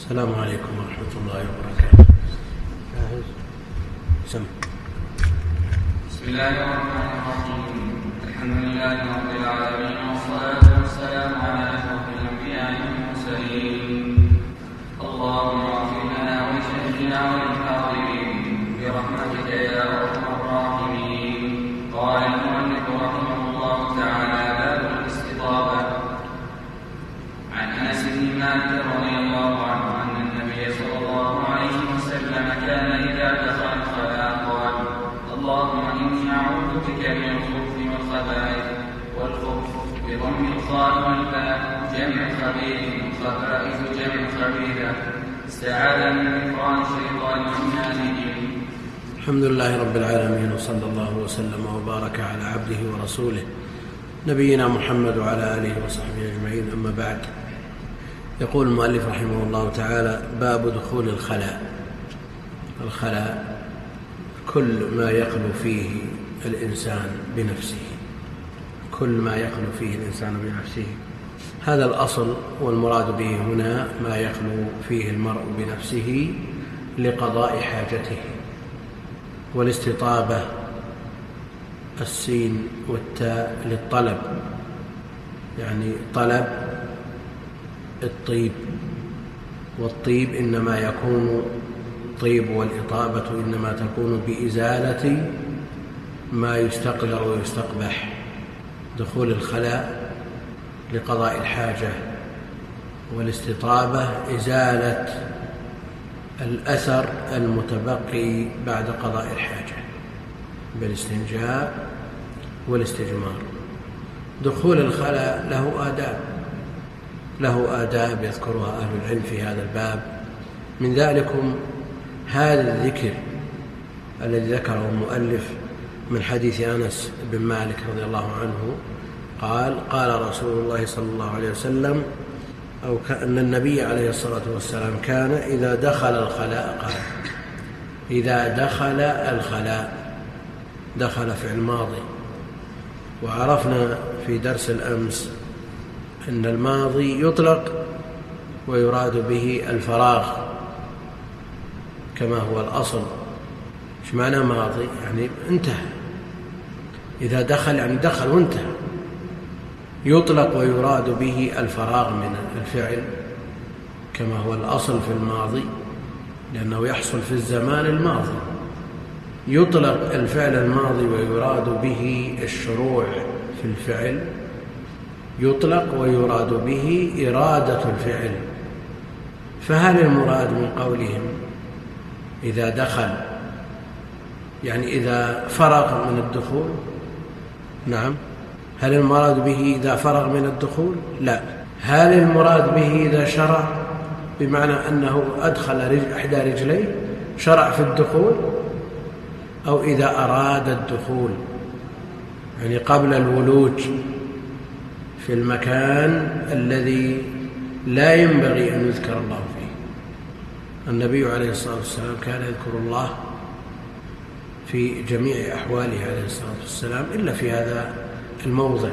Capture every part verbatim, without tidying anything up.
السلام عليكم ورحمة الله وبركاته. سم. بسم الله الرحمن الرحيم. الحمد لله رب العالمين، والصلاة والسلام على أشرف الأنبياء والمرسلين. اللهم اغفر لنا ولشيخنا وللحاضرين برحمتك يا أرحم الراحمين. قال المؤلف رحمه الله تعالى: باب الاستطابة. عن أنس بن مالك رضي الله عنه أن النبي صلى الله عليه وسلم كان إذا دخل الخلاء قال: اللهم إني أعوذ بك من الخبث والخبائث. والخبث بضم الخاء والباء جمع خبيث، والخبائث جمع خبيثة. استعاذ من كفران الشيطان والنازلين. الحمد لله رب العالمين، وصلى الله وسلم وبارك على عبده ورسوله نبينا محمد وعلى آله وصحبه أجمعين. أما بعد، يقول المؤلف رحمه الله تعالى: باب دخول الخلاء. الخلاء كل ما يخلو فيه الإنسان بنفسه، كل ما يخلو فيه الإنسان بنفسه، هذا الأصل. والمراد به هنا ما يخلو فيه المرء بنفسه لقضاء حاجته. والاستطابة السين والتاء للطلب، يعني طلب الطيب، والطيب إنما يكون طيب، والإطابة إنما تكون بإزالة ما يستقذر ويستقبح. دخول الخلاء لقضاء الحاجة، والاستطابة إزالة الأثر المتبقي بعد قضاء الحاجة بالاستنجاء والاستجمار. دخول الخلاء له آداب، له آداب يذكرها أهل العلم في هذا الباب. من ذلكم هذا الذكر الذي ذكره المؤلف من حديث أنس بن مالك رضي الله عنه قال: قال رسول الله صلى الله عليه وسلم، أو أن النبي عليه الصلاة والسلام كان إذا دخل الخلاء قال. إذا دخل الخلاء، دخل فعل ماضي. وعرفنا في درس الأمس أن الماضي يطلق ويراد به الفراغ كما هو الأصل. ايش معنى ماضي؟ يعني انتهى. إذا دخل يعني دخل وانتهى. يطلق ويراد به الفراغ من الفعل كما هو الأصل في الماضي، لأنه يحصل في الزمان الماضي. يطلق الفعل الماضي ويراد به الشروع في الفعل، يطلق ويراد به إرادة الفعل. فهل المراد من قولهم إذا دخل يعني إذا فرغ من الدخول؟ نعم. هل المراد به إذا فرغ من الدخول؟ لا. هل المراد به إذا شرع، بمعنى أنه أدخل رجل إحدى رجليه شرع في الدخول، أو إذا أراد الدخول يعني قبل الولوج في المكان الذي لا ينبغي أن يذكر الله فيه؟ النبي عليه الصلاة والسلام كان يذكر الله في جميع أحواله عليه الصلاة والسلام إلا في هذا الموضع.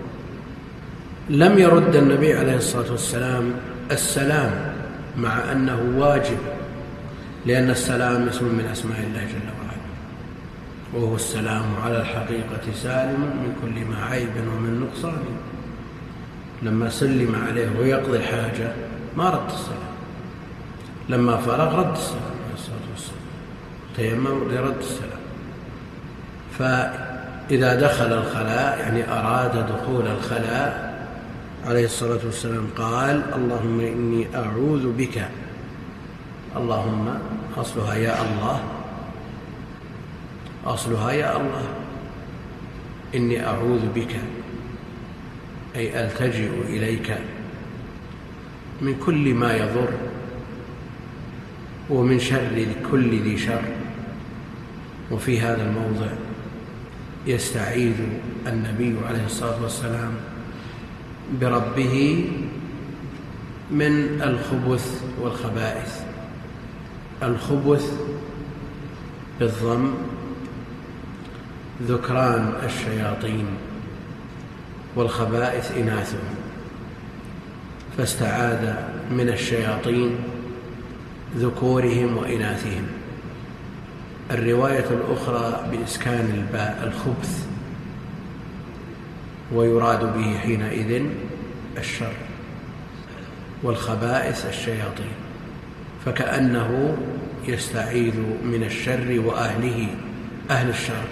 لم يرد النبي عليه الصلاة والسلام السلام، مع أنه واجب، لأن السلام اسم من أسماء الله جل وعلا، وهو السلام على الحقيقة سالم من كل ما عيب ومن نقصان. لما سلم عليه ويقضي الحاجة ما رد السلام، لما فرغ رد السلام عليه الصلاة والسلام، تيمم لرد السلام. فإذا دخل الخلاء يعني أراد دخول الخلاء عليه الصلاة والسلام قال: اللهم إني أعوذ بك. اللهم أصلها يا الله، أصلها يا الله. إني أعوذ بك أي ألتجئ إليك من كل ما يضر، ومن شر كل ذي شر. وفي هذا الموضع يستعيذ النبي عليه الصلاة والسلام بربه من الخبث والخبائث. الخبث بالضم ذكران الشياطين، والخبائث إناثهم. فاستعاذ من الشياطين ذكورهم وإناثهم. الرواية الأخرى بإسكان الباء الخبث، ويراد به حينئذ الشر، والخبائث الشياطين، فكأنه يستعيذ من الشر وأهله، أهل الشر.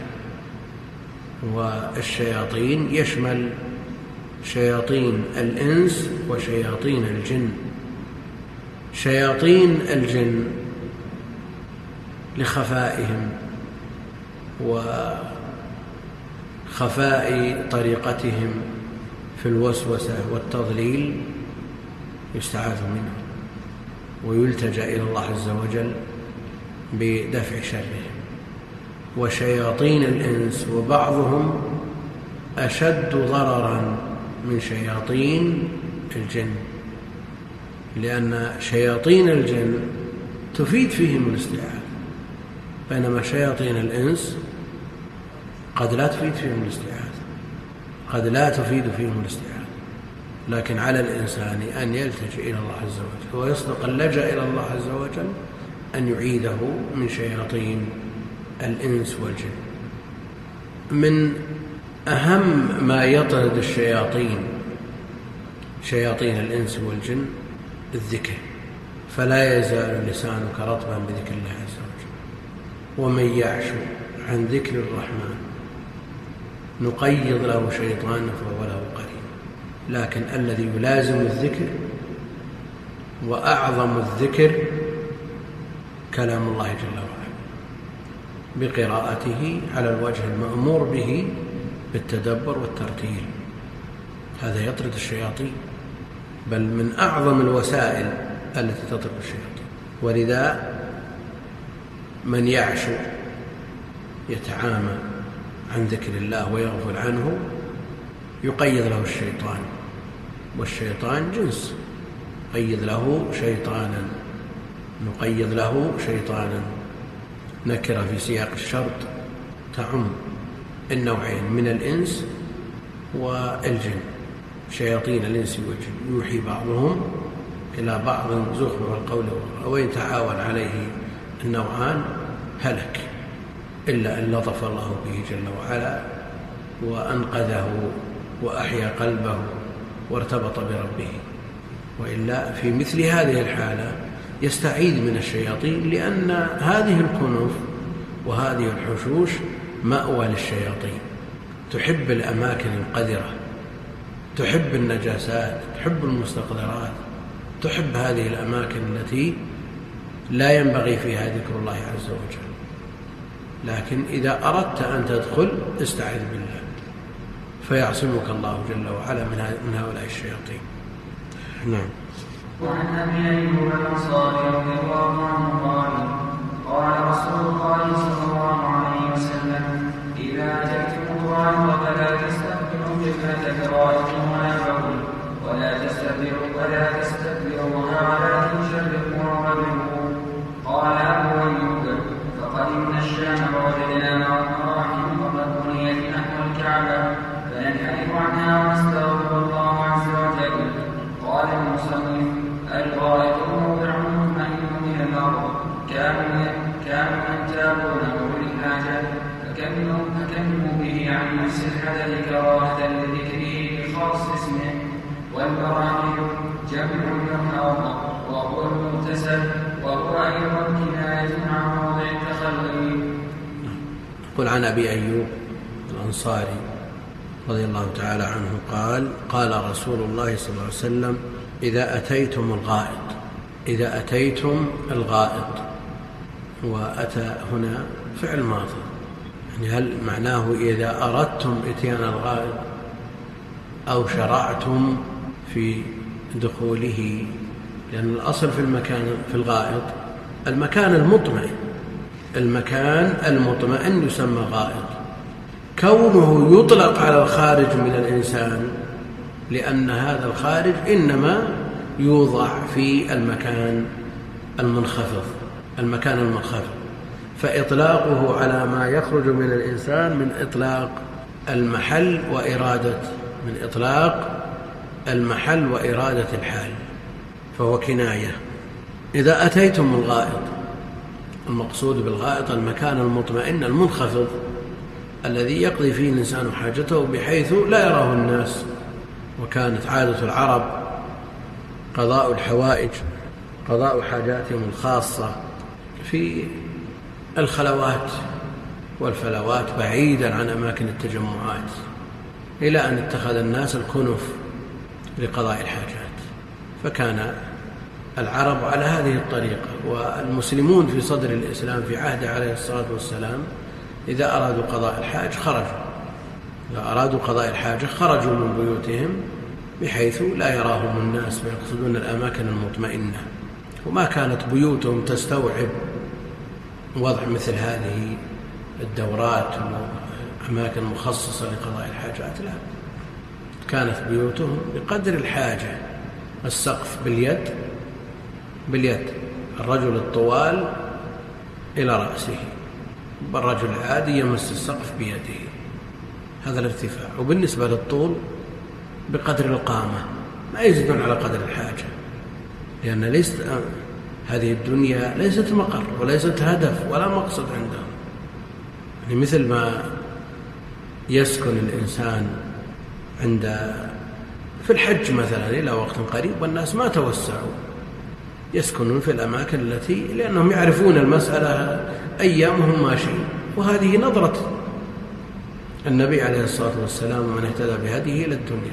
والشياطين يشمل شياطين الإنس وشياطين الجن. شياطين الجن لخفائهم وخفاء طريقتهم في الوسوسة والتضليل يستعاذ منه ويلتجأ إلى الله عز وجل بدفع شرهم. وشياطين الإنس وبعضهم أشد ضررا من شياطين الجن، لأن شياطين الجن تفيد فيهم الاستعاذة، بينما شياطين الإنس قد لا تفيد فيهم الاستعاذة، قد لا تفيد فيهم الاستعاذة. لكن على الإنسان أن يلتجئ إلى الله عز وجل ويصدق اللجأ إلى الله عز وجل أن يعيده من شياطين الإنس والجن. من أهم ما يطرد الشياطين شياطين الإنس والجن الذكر، فلا يزال لسانك رطبا بذكر الله عز وجل. ومن يعش عن ذكر الرحمن نقيض له شيطانا فهو له قرين. لكن الذي يلازم الذكر وأعظم الذكر كلام الله جل وعلا بقراءته على الوجه المأمور به بالتدبر والترتيل، هذا يطرد الشياطين، بل من أعظم الوسائل التي تطرد الشياطين. ولذا من يعش يتعامى عن ذكر الله ويغفل عنه يقيد له الشيطان، والشيطان جنس، قيد له شيطانا، نقيد له شيطانا، نكرة في سياق الشرط تعم النوعين من الإنس والجن. شياطين الإنس والجن يوحي بعضهم إلى بعض زخرف القول والغرور، وإن تعاون عليه النوعان هلك، إلا أن لطف الله به جل وعلا وأنقذه وأحيا قلبه وارتبط بربه. وإلا في مثل هذه الحالة يستعيذ من الشياطين، لأن هذه الكنوف وهذه الحشوش مأوى للشياطين، تحب الأماكن القذرة، تحب النجاسات، تحب المستقذرات، تحب هذه الأماكن التي لا ينبغي فيها ذكر الله عز وجل. لكن إذا أردت أن تدخل استعذ بالله فيعصمك الله جل وعلا من هؤلاء الشياطين. نعم. وعن أبي أيوب الأنصاري رضي الله عنه قال قال رسول الله صلى الله عليه وسلم إذا أتيتم الطعام فلا تستقبلوا قبلة فرائض ولا بول ولا تستدبروا ولا تستدبروها على شرقوا وغربوا. قال أبو أيوب فقدمنا الشام ووجدنا مراحل وقد بنيت نحو الكعبة فننحرف عنها ونستغفر الله عز وجل. قال المصنف الغائط موضع مطمئن من الأرض كانوا كانوا ينتابونه للحاجة فكملوا به عن نفس الحدث كراهة لذكره بخاص اسمه. والمراحل جمع الأرض وهو المغتسل وهو أيضا كناية عن موضع التخلي. قل عن أبي أيوب الأنصاري رضي الله تعالى عنه قال قال رسول الله صلى الله عليه وسلم إذا أتيتم الغائط. إذا أتيتم الغائط، وأتى هنا فعل ماضي، يعني هل معناه إذا أردتم إتيان الغائط أو شرعتم في دخوله؟ لأن الأصل في المكان في الغائط المكان المطمئن، المكان المطمئن يسمى غائط. كونه يطلق على الخارج من الإنسان لأن هذا الخارج إنما يوضع في المكان المنخفض، المكان المنخفض، فإطلاقه على ما يخرج من الإنسان من إطلاق المحل وإرادة من إطلاق المحل وإرادة الحال، فهو كناية. إذا أتيتم الغائط، المقصود بالغائط المكان المطمئن المنخفض الذي يقضي فيه الإنسان حاجته بحيث لا يراه الناس. وكانت عادة العرب قضاء الحوائج، قضاء حاجاتهم الخاصة في الخلوات والفلوات بعيدا عن أماكن التجمعات، إلى أن اتخذ الناس الكنف لقضاء الحاجات. فكان العرب على هذه الطريقة، والمسلمون في صدر الإسلام في عهده عليه الصلاة والسلام إذا أرادوا قضاء الحاج خرجوا إذا أرادوا قضاء الحاجة خرجوا من بيوتهم بحيث لا يراهم الناس، ويقصدون الأماكن المطمئنة. وما كانت بيوتهم تستوعب وضع مثل هذه الدورات وأماكن مخصصة لقضاء الحاجات، لا، كانت بيوتهم بقدر الحاجة، السقف باليد باليد الرجل الطوال إلى رأسه، والرجل العادي يمس السقف بيده، هذا الارتفاع. وبالنسبة للطول بقدر القامة، ما يزيدون على قدر الحاجة، لأن ليست هذه الدنيا ليست مقر وليست هدف ولا مقصد عندهم. يعني مثل ما يسكن الإنسان عند في الحج مثلا إلى وقت قريب والناس ما توسعوا، يسكنون في الأماكن التي لأنهم يعرفون المسألة أيامهم ماشيين. وهذه نظرة النبي عليه الصلاة والسلام من اهتدى بهديه إلى الدنيا،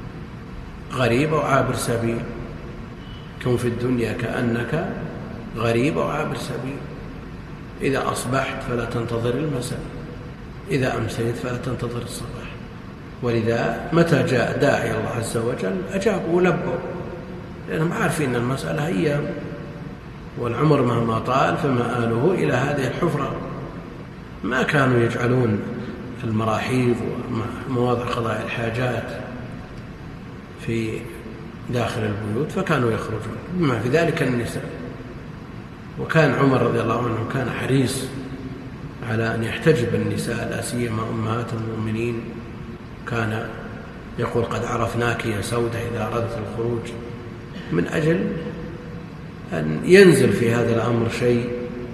غريب أو عابر سبيل، كن في الدنيا كأنك غريب أو عابر سبيل، إذا أصبحت فلا تنتظر المساء، إذا أمسيت فلا تنتظر الصباح. ولذا متى جاء داعي الله عز وجل أجابوا ولبوا، لأنهم عارفين أن المسألة أيام، والعمر مهما طال فما آله إلى هذه الحفرة. ما كانوا يجعلون المراحيض ومواضع قضاء الحاجات في داخل البيوت، فكانوا يخرجون بما في ذلك النساء. وكان عمر رضي الله عنه كان حريص على أن يحتجب النساء، لا سيما أمهات المؤمنين. كان يقول قد عرفناك يا سودة إذا أردت الخروج، من أجل أن ينزل في هذا الأمر شيء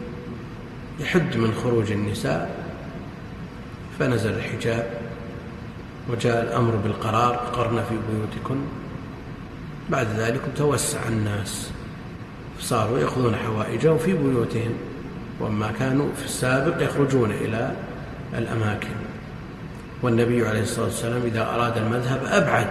يحد من خروج النساء، فنزل الحجاب وجاء الأمر بالقرار قرن في بيوتكن. بعد ذلك توسع الناس، صاروا يأخذون حوائجهم في بيوتهم، وما كانوا في السابق يخرجون إلى الأماكن. والنبي عليه الصلاة والسلام إذا أراد المذهب أبعد،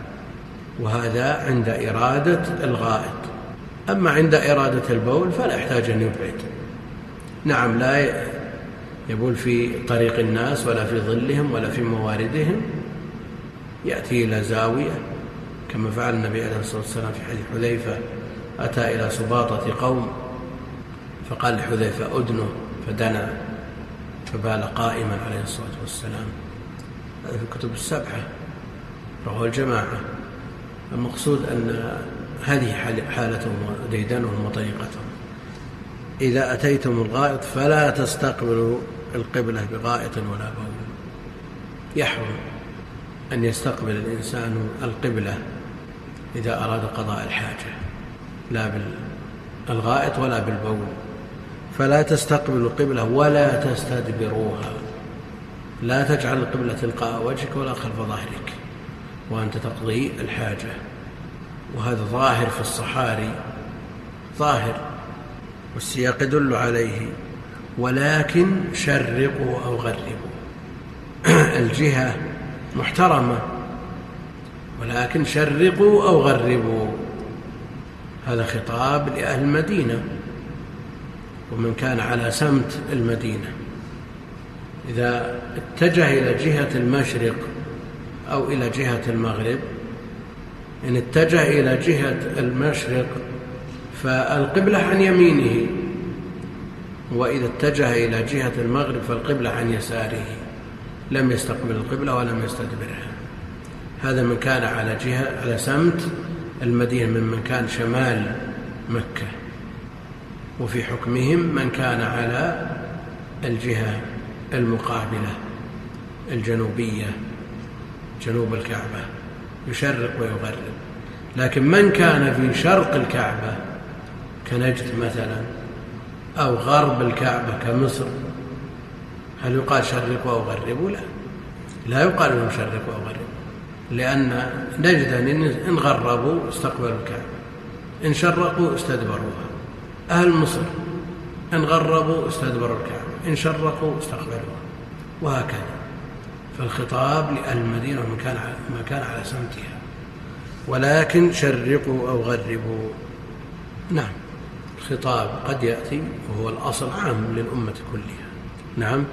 وهذا عند إرادة الغائط. أما عند إرادة البول فلا يحتاج أن يبعد. نعم، لا يبول في طريق الناس ولا في ظلهم ولا في مواردهم، يأتي إلى زاوية كما فعل النبي عليه الصلاة والسلام في حديث حذيفة، أتى إلى سباطة قوم فقال لحذيفة أدنه، فدنا فبال قائما عليه الصلاة والسلام. هذا في الكتب السبعة رواه الجماعة. المقصود أن هذه حالتهم وديدنهم وطريقتهم. إذا أتيتم الغائط فلا تستقبلوا القبلة بغائط ولا بول. يحرم أن يستقبل الإنسان القبلة إذا أراد قضاء الحاجة، لا بالغائط ولا بالبول. فلا تستقبلوا القبلة ولا تستدبروها، لا تجعل القبلة تلقاء وجهك ولا خلف ظهرك وأنت تقضي الحاجة. وهذا ظاهر في الصحاري، ظاهر، والسياق يدل عليه. ولكن شرقوا أو غربوا، الجهة محترمة، ولكن شرقوا أو غربوا، هذا خطاب لأهل المدينة ومن كان على سمت المدينة. إذا اتجه إلى جهة المشرق أو إلى جهة المغرب، إن اتجه إلى جهة المشرق فالقبلة عن يمينه، وإذا اتجه إلى جهة المغرب فالقبلة عن يساره، لم يستقبل القبلة ولم يستدبرها. هذا من كان على جهة على سمت المدينة ممن كان شمال مكة. وفي حكمهم من كان على الجهة المقابلة الجنوبية جنوب كنجد مثلا، أو غرب الكعبة كمصر، هل يقال شرقوا أو غربوا؟ لا، لا يقال لهم شرقوا أو غربوا، لأن نجد إن غربوا استقبلوا الكعبة، إن شرقوا استدبروها. أهل مصر إن غربوا استدبروا الكعبة، إن شرقوا استقبلوها، وهكذا. فالخطاب لأهل المدينة ما كان على سمتها، ولكن شرقوا أو غربوا. نعم، الخطاب قد يأتي وهو الأصل عام للأمة كلها. نعم.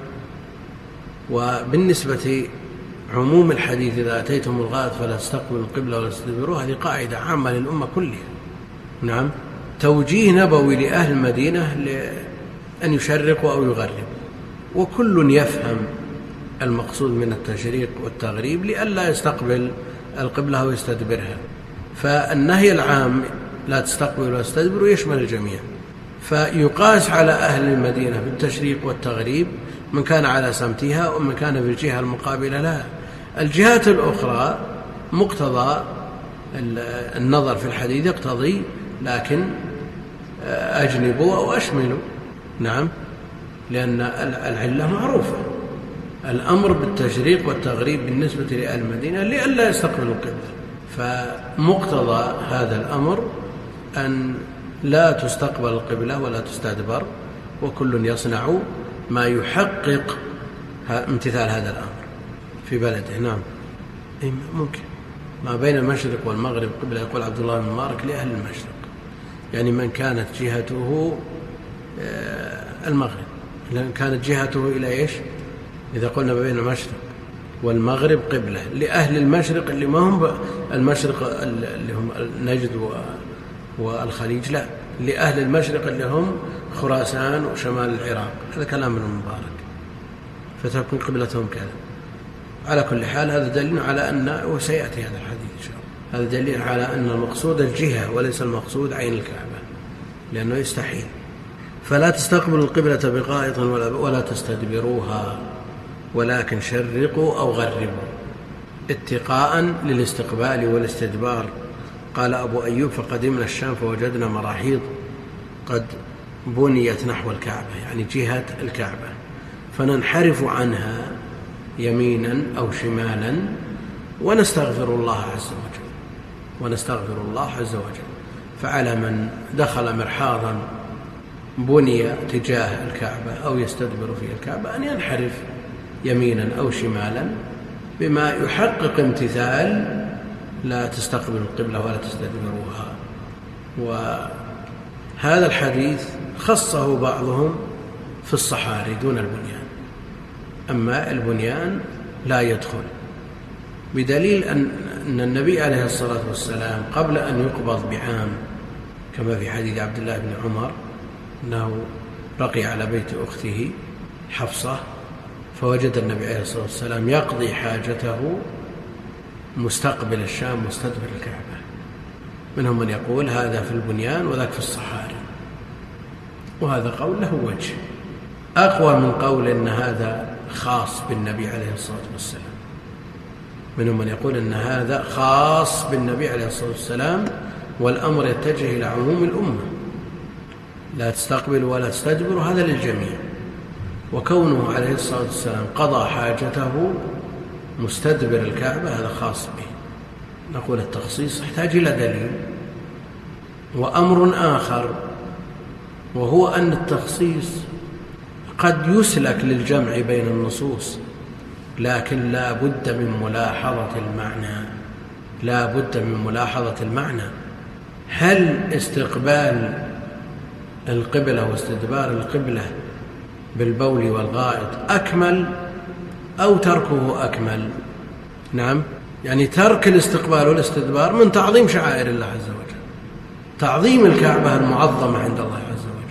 وبالنسبة عموم الحديث إذا أتيتم الغائط فلا تستقبلوا القبلة ولا تستدبروها، هذه قاعدة عامة للأمة كلها. نعم. توجيه نبوي لأهل المدينة لأن يشرقوا أو يغربوا، وكل يفهم المقصود من التشريق والتغريب لئلا يستقبل القبلة ويستدبرها. فالنهي العام لا تستقبل ولا تستدبر يشمل الجميع، فيقاس على أهل المدينة بالتشريق والتغريب من كان على سمتها ومن كان في الجهة المقابلة لها. الجهات الأخرى مقتضى النظر في الحديث يقتضي، لكن أجنبوا أو أشملوا. نعم، لأن العلة معروفة، الأمر بالتشريق والتغريب بالنسبة لأهل المدينة لئلا يستقبلوا القبلة، فمقتضى هذا الأمر أن لا تستقبل القبلة ولا تستدبر، وكل يصنع ما يحقق امتثال هذا الأمر في بلده. نعم، ممكن ما بين المشرق والمغرب قبلة، يقول عبد الله بن مبارك لأهل المشرق، يعني من كانت جهته المغرب، لأن كانت جهته إلى إيش؟ إذا قلنا ما بين المشرق والمغرب قبلة لأهل المشرق اللي ما هم المشرق اللي هم نجد والخليج، لا، لأهل المشرق اللي هم خراسان وشمال العراق. هذا كلام ابن مبارك، فتكون قبلتهم كذا. على كل حال هذا دليل على أن، وسيأتي هذا الحديث إن شاء الله، هذا دليل على أن المقصود الجهة وليس المقصود عين الكعبة، لأنه يستحيل. فلا تستقبلوا القبلة بغائط ولا تستدبروها، ولكن شرقوا أو غربوا، اتقاء للاستقبال والاستدبار. قال أبو أيوب: فقدمنا الشام فوجدنا مراحيض قد بنيت نحو الكعبة، يعني جهة الكعبة، فننحرف عنها يمينا أو شمالا ونستغفر الله عز وجل ونستغفر الله عز وجل. فعلى من دخل مرحاضا بني تجاه الكعبة أو يستدبر في الكعبة أن ينحرف يمينا أو شمالا بما يحقق امتثال لا تستقبلوا القبلة ولا تستدبروها. وهذا الحديث خصه بعضهم في الصحاري دون البنيان، أما البنيان لا يدخل، بدليل أن النبي عليه الصلاة والسلام قبل أن يقبض بعام، كما في حديث عبد الله بن عمر أنه بقي على بيت أخته حفصة، فوجد النبي عليه الصلاة والسلام يقضي حاجته مستقبل الشام مستدبر الكعبة. منهم من يقول هذا في البنيان وذاك في الصحاري، وهذا قول له وجه أقوى من قول إن هذا خاص بالنبي عليه الصلاة والسلام. منهم من يقول إن هذا خاص بالنبي عليه الصلاة والسلام، والأمر يتجه إلى عموم الأمة، لا تستقبل ولا تستدبر، هذا للجميع. وكونه عليه الصلاة والسلام قضى حاجته مستدبر الكعبة هذا خاص به. نقول التخصيص يحتاج إلى دليل. وأمر آخر وهو أن التخصيص قد يسلك للجمع بين النصوص، لكن لا بد من ملاحظة المعنى، لا بد من ملاحظة المعنى. هل استقبال القبلة واستدبار القبلة بالبول والغائط أكمل أو تركه أكمل؟ نعم، يعني ترك الاستقبال والاستدبار من تعظيم شعائر الله عز وجل، تعظيم الكعبة المعظمة عند الله عز وجل،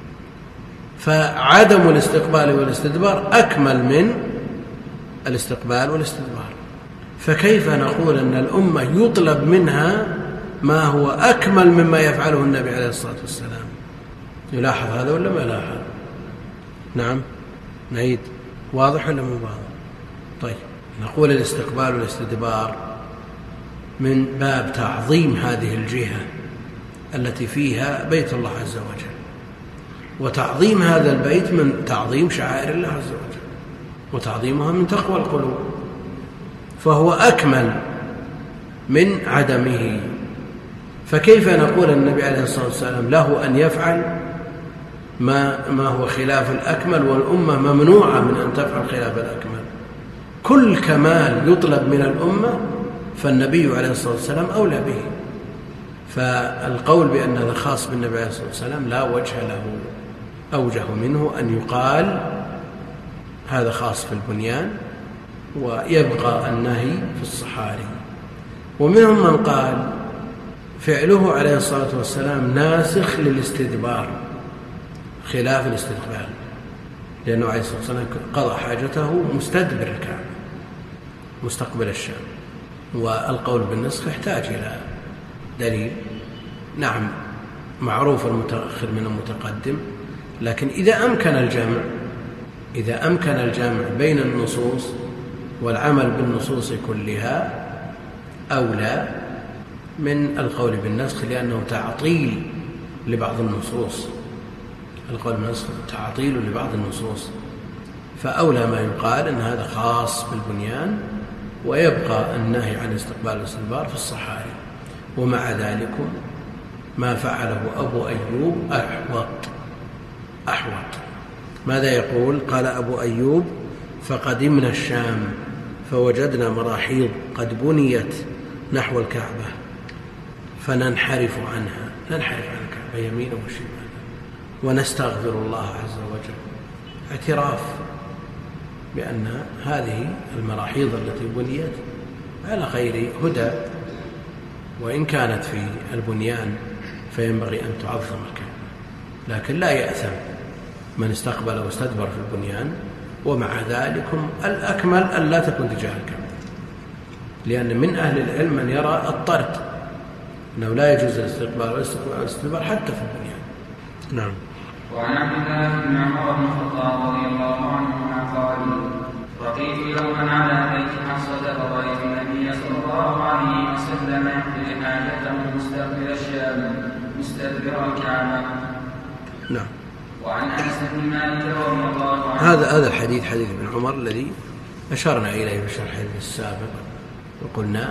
فعدم الاستقبال والاستدبار أكمل من الاستقبال والاستدبار. فكيف نقول أن الأمة يطلب منها ما هو أكمل مما يفعله النبي عليه الصلاة والسلام؟ يلاحظ هذا ولا ما يلاحظ؟ نعم، نعيد، واضح ولا مو واضح؟ طيب، نقول الاستقبال والاستدبار من باب تعظيم هذه الجهة التي فيها بيت الله عز وجل، وتعظيم هذا البيت من تعظيم شعائر الله عز وجل، وتعظيمها من تقوى القلوب، فهو أكمل من عدمه. فكيف نقول النبي عليه الصلاة والسلام له أن يفعل ما, ما هو خلاف الأكمل، والأمة ممنوعة من أن تفعل خلاف الأكمل؟ كل كمال يطلب من الأمة فالنبي عليه الصلاة والسلام أولى به. فالقول بأن هذا خاص بالنبي عليه الصلاة والسلام لا وجه له أوجه منه أن يقال هذا خاص في البنيان ويبقى النهي في الصحاري. ومنهم من قال فعله عليه الصلاة والسلام ناسخ للاستدبار خلاف الاستقبال، لأنه عليه الصلاة والسلام قضى حاجته مستدبر الكعبة مستقبل الشام، والقول بالنسخ يحتاج إلى دليل. نعم معروف المتأخر من المتقدم، لكن إذا أمكن الجمع إذا أمكن الجمع بين النصوص والعمل بالنصوص كلها أولى من القول بالنسخ، لأنه تعطيل لبعض النصوص. القول بالنسخ تعطيل لبعض النصوص، فأولى ما يقال أن هذا خاص بالبنيان ويبقى النهي عن استقبال الاستدبار في الصحاري. ومع ذلك ما فعله أبو أيوب أحوط أحوط ماذا يقول؟ قال أبو أيوب فقدمنا الشام فوجدنا مراحيض قد بنيت نحو الكعبة فننحرف عنها ننحرف عن الكعبة يمينا وشمالا ونستغفر الله عز وجل، اعتراف بأن هذه المراحيض التي بنيت على غير هدى، وإن كانت في البنيان فينبغي أن تعظم الكعبة، لكن لا يأثم من استقبل واستدبر في البنيان. ومع ذلك الأكمل أن لا تكون تجاه الكعبة، لأن من أهل العلم من يرى الطرد أنه لا يجوز الاستقبال والاستدبار حتى في البنيان. نعم. وعن عبد الله بن عمر بن الخطاب رضي الله عنهما قال رقيت يوما على بيت حفصة فرأيت النبي صلى الله عليه وسلم يقضي حاجته مستقبل الشام مستدبر الكعبة. نعم. وعن أنس بن مالك رضي الله عنه هذا هذا الحديث حديث ابن عمر الذي أشرنا إليه في الشرح السابق، وقلنا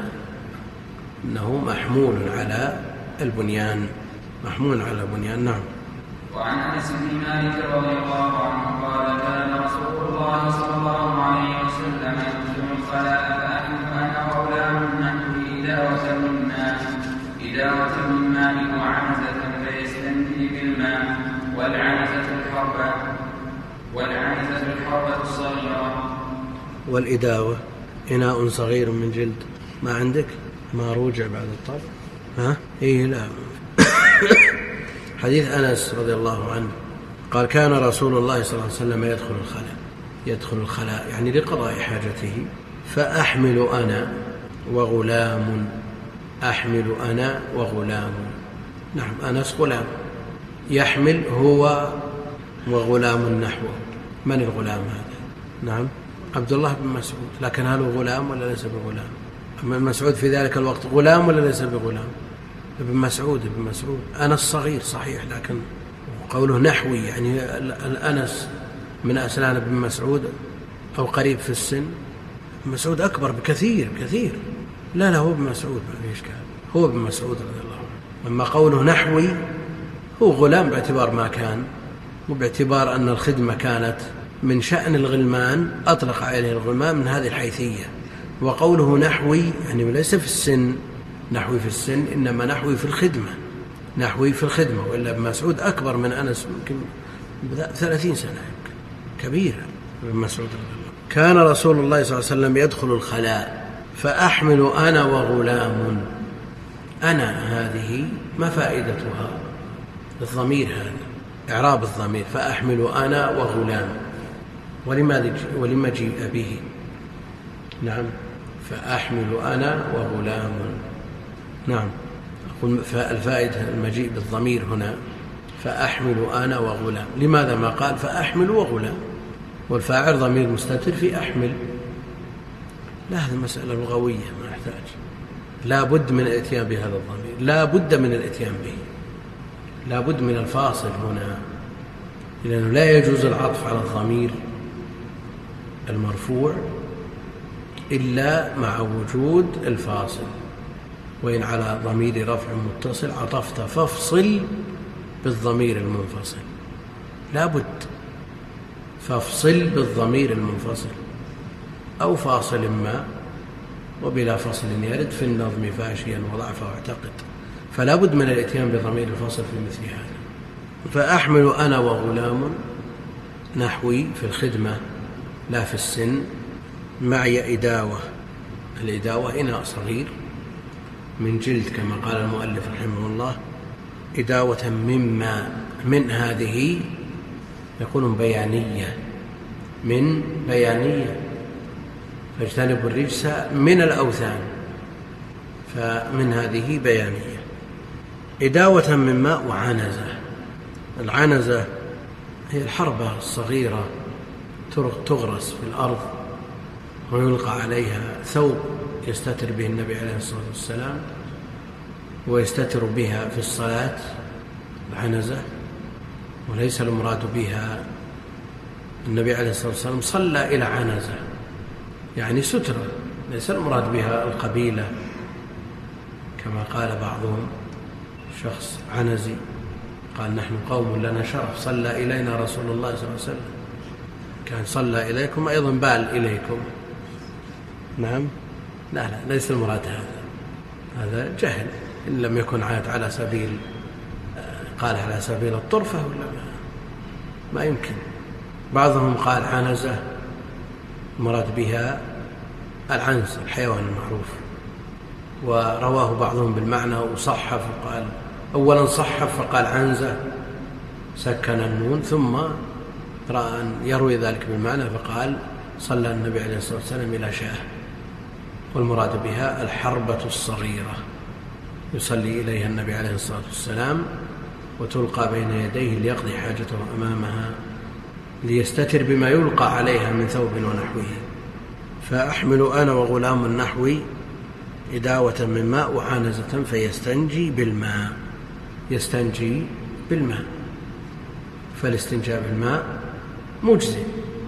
أنه محمول على البنيان محمول على البنيان. نعم. وعن أنس بن مالك رضي الله عنه قال كان رسول الله صلى الله عليه وسلم يغسل الخلاء فأحمل أنا وغلام نحوي إداوة من ماء إداوة من ماء وعنزة فيستنجي بالماء والعنزة الحربة والعنزة الحربة الصغيرة. والإداوة إناء صغير من جلد. ما عندك ما روجع بعد الطرف؟ ها إيه لا. حديث أنس رضي الله عنه قال كان رسول الله صلى الله عليه وسلم يدخل الخلاء يدخل الخلاء يعني لقضاء حاجته فأحمل أنا وغلام أحمل أنا وغلام. نعم أنس غلام يحمل هو وغلام نحوه. من الغلام هذا؟ نعم عبد الله بن مسعود، لكن هل هو غلام ولا ليس بغلام؟ أما مسعود في ذلك الوقت غلام ولا ليس بغلام؟ ابن مسعود ابن مسعود أنس صغير صحيح، لكن قوله نحوي يعني الأنس من أسنان ابن مسعود أو قريب في السن. مسعود أكبر بكثير كثير. لا لا هو ابن مسعود ما فيه إشكال، هو ابن مسعود رضي الله عنه. أما قوله نحوي هو غلام باعتبار ما كان، وباعتبار أن الخدمة كانت من شأن الغلمان أطلق عليه الغلمان من هذه الحيثية. وقوله نحوي يعني ليس في السن نحوي في السن، إنما نحوي في الخدمة نحوي في الخدمة. وإلا ابن مسعود أكبر من أنس يمكن ثلاثين سنة كبير ابن مسعود. كان رسول الله صلى الله عليه وسلم يدخل الخلاء فأحمل أنا وغلام. أنا هذه ما فائدتها؟ الضمير هذا إعراب الضمير فأحمل أنا وغلام. ولما جيء به؟ نعم فأحمل أنا وغلام. نعم أقول الفائدة المجيء بالضمير هنا فأحمل أنا وغلام. لماذا ما قال فأحمل وغلام والفاعل ضمير مستتر في أحمل؟ لا هذه مسألة لغوية ما يحتاج، لا بد من الاتيان بهذا الضمير، لا بد من الاتيان به لا بد من الفاصل هنا، لأنه لا يجوز العطف على الضمير المرفوع إلا مع وجود الفاصل. وإن على ضمير رفع متصل عطفت فافصل بالضمير المنفصل، لا بد فافصل بالضمير المنفصل أو فاصل ما، وبلا فصل يرد في النظم فاشيا وضعفه واعتقد، فلا بد من الاتيان بضمير الفصل في مثل هذا. فأحمل أنا وغلام نحوي في الخدمة لا في السن، معي إداوة. الإداوة إناء صغير من جلد كما قال المؤلف رحمه الله، إداوة مما، من هذه يكون بيانية، من بيانية، فاجتنبوا الرجس من الأوثان، فمن هذه بيانية. إداوة من ماء وعنزة. العنزة هي الحربة الصغيرة تغرس في الأرض ويلقى عليها ثوب يستتر به النبي عليه الصلاة والسلام ويستتر بها في الصلاة، العنزة. وليس المراد بها النبي عليه الصلاة والسلام صلى إلى عنزة يعني سترة، ليس المراد بها القبيلة كما قال بعضهم، شخص عنزي قال نحن قوم لنا شرف صلى إلينا رسول الله صلى الله عليه وسلم، كان صلى إليكم أيضا بال إليكم. نعم، لا لا ليس المراد هذا، هذا جهل إن لم يكن عاد على سبيل قال على سبيل الطرفة ولا ما, ما يمكن. بعضهم قال عنزة مراد بها العنز الحيوان المعروف، ورواه بعضهم بالمعنى وصحف وقال أولا صحف فقال عنزة سكن النون، ثم رأى أن يروي ذلك بالمعنى فقال صلى النبي عليه الصلاة والسلام إلى شاه، والمراد بها الحربة الصغيرة يصلي إليها النبي عليه الصلاة والسلام وتلقى بين يديه ليقضي حاجته أمامها ليستتر بما يلقى عليها من ثوب ونحوه. فأحمل أنا وغلام النحوي إداوة من ماء وعنزة فيستنجي بالماء. يستنجي بالماء، فالاستنجاء بالماء مجزئ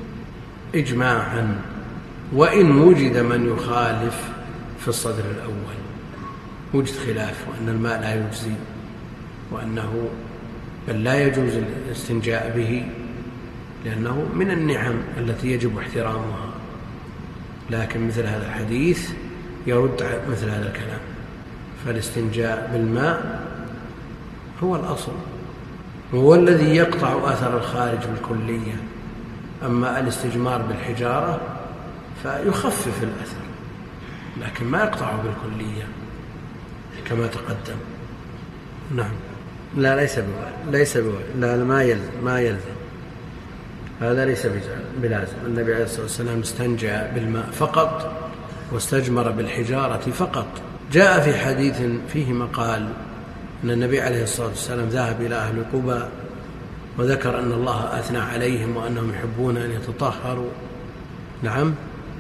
إجماعا، وإن وجد من يخالف في الصدر الأول، وجد خلاف وأن الماء لا يجزي وأنه بل لا يجوز الاستنجاء به لأنه من النعم التي يجب احترامها، لكن مثل هذا الحديث يرد مثل هذا الكلام. فالاستنجاء بالماء هو الأصل، هو الذي يقطع أثر الخارج بالكلية. أما الاستجمار بالحجارة فيخفف الأثر لكن ما يقطعه بالكلية كما تقدم. نعم، لا ليس بواجب، ليس بواجب، لا ما يلزم، ما يلزم هذا ليس بلازم. النبي عليه الصلاة والسلام استنجى بالماء فقط واستجمر بالحجارة فقط. جاء في حديث فيه مقال أن النبي عليه الصلاة والسلام ذهب إلى أهل قبى وذكر أن الله أثنى عليهم وأنهم يحبون أن يتطهروا. نعم،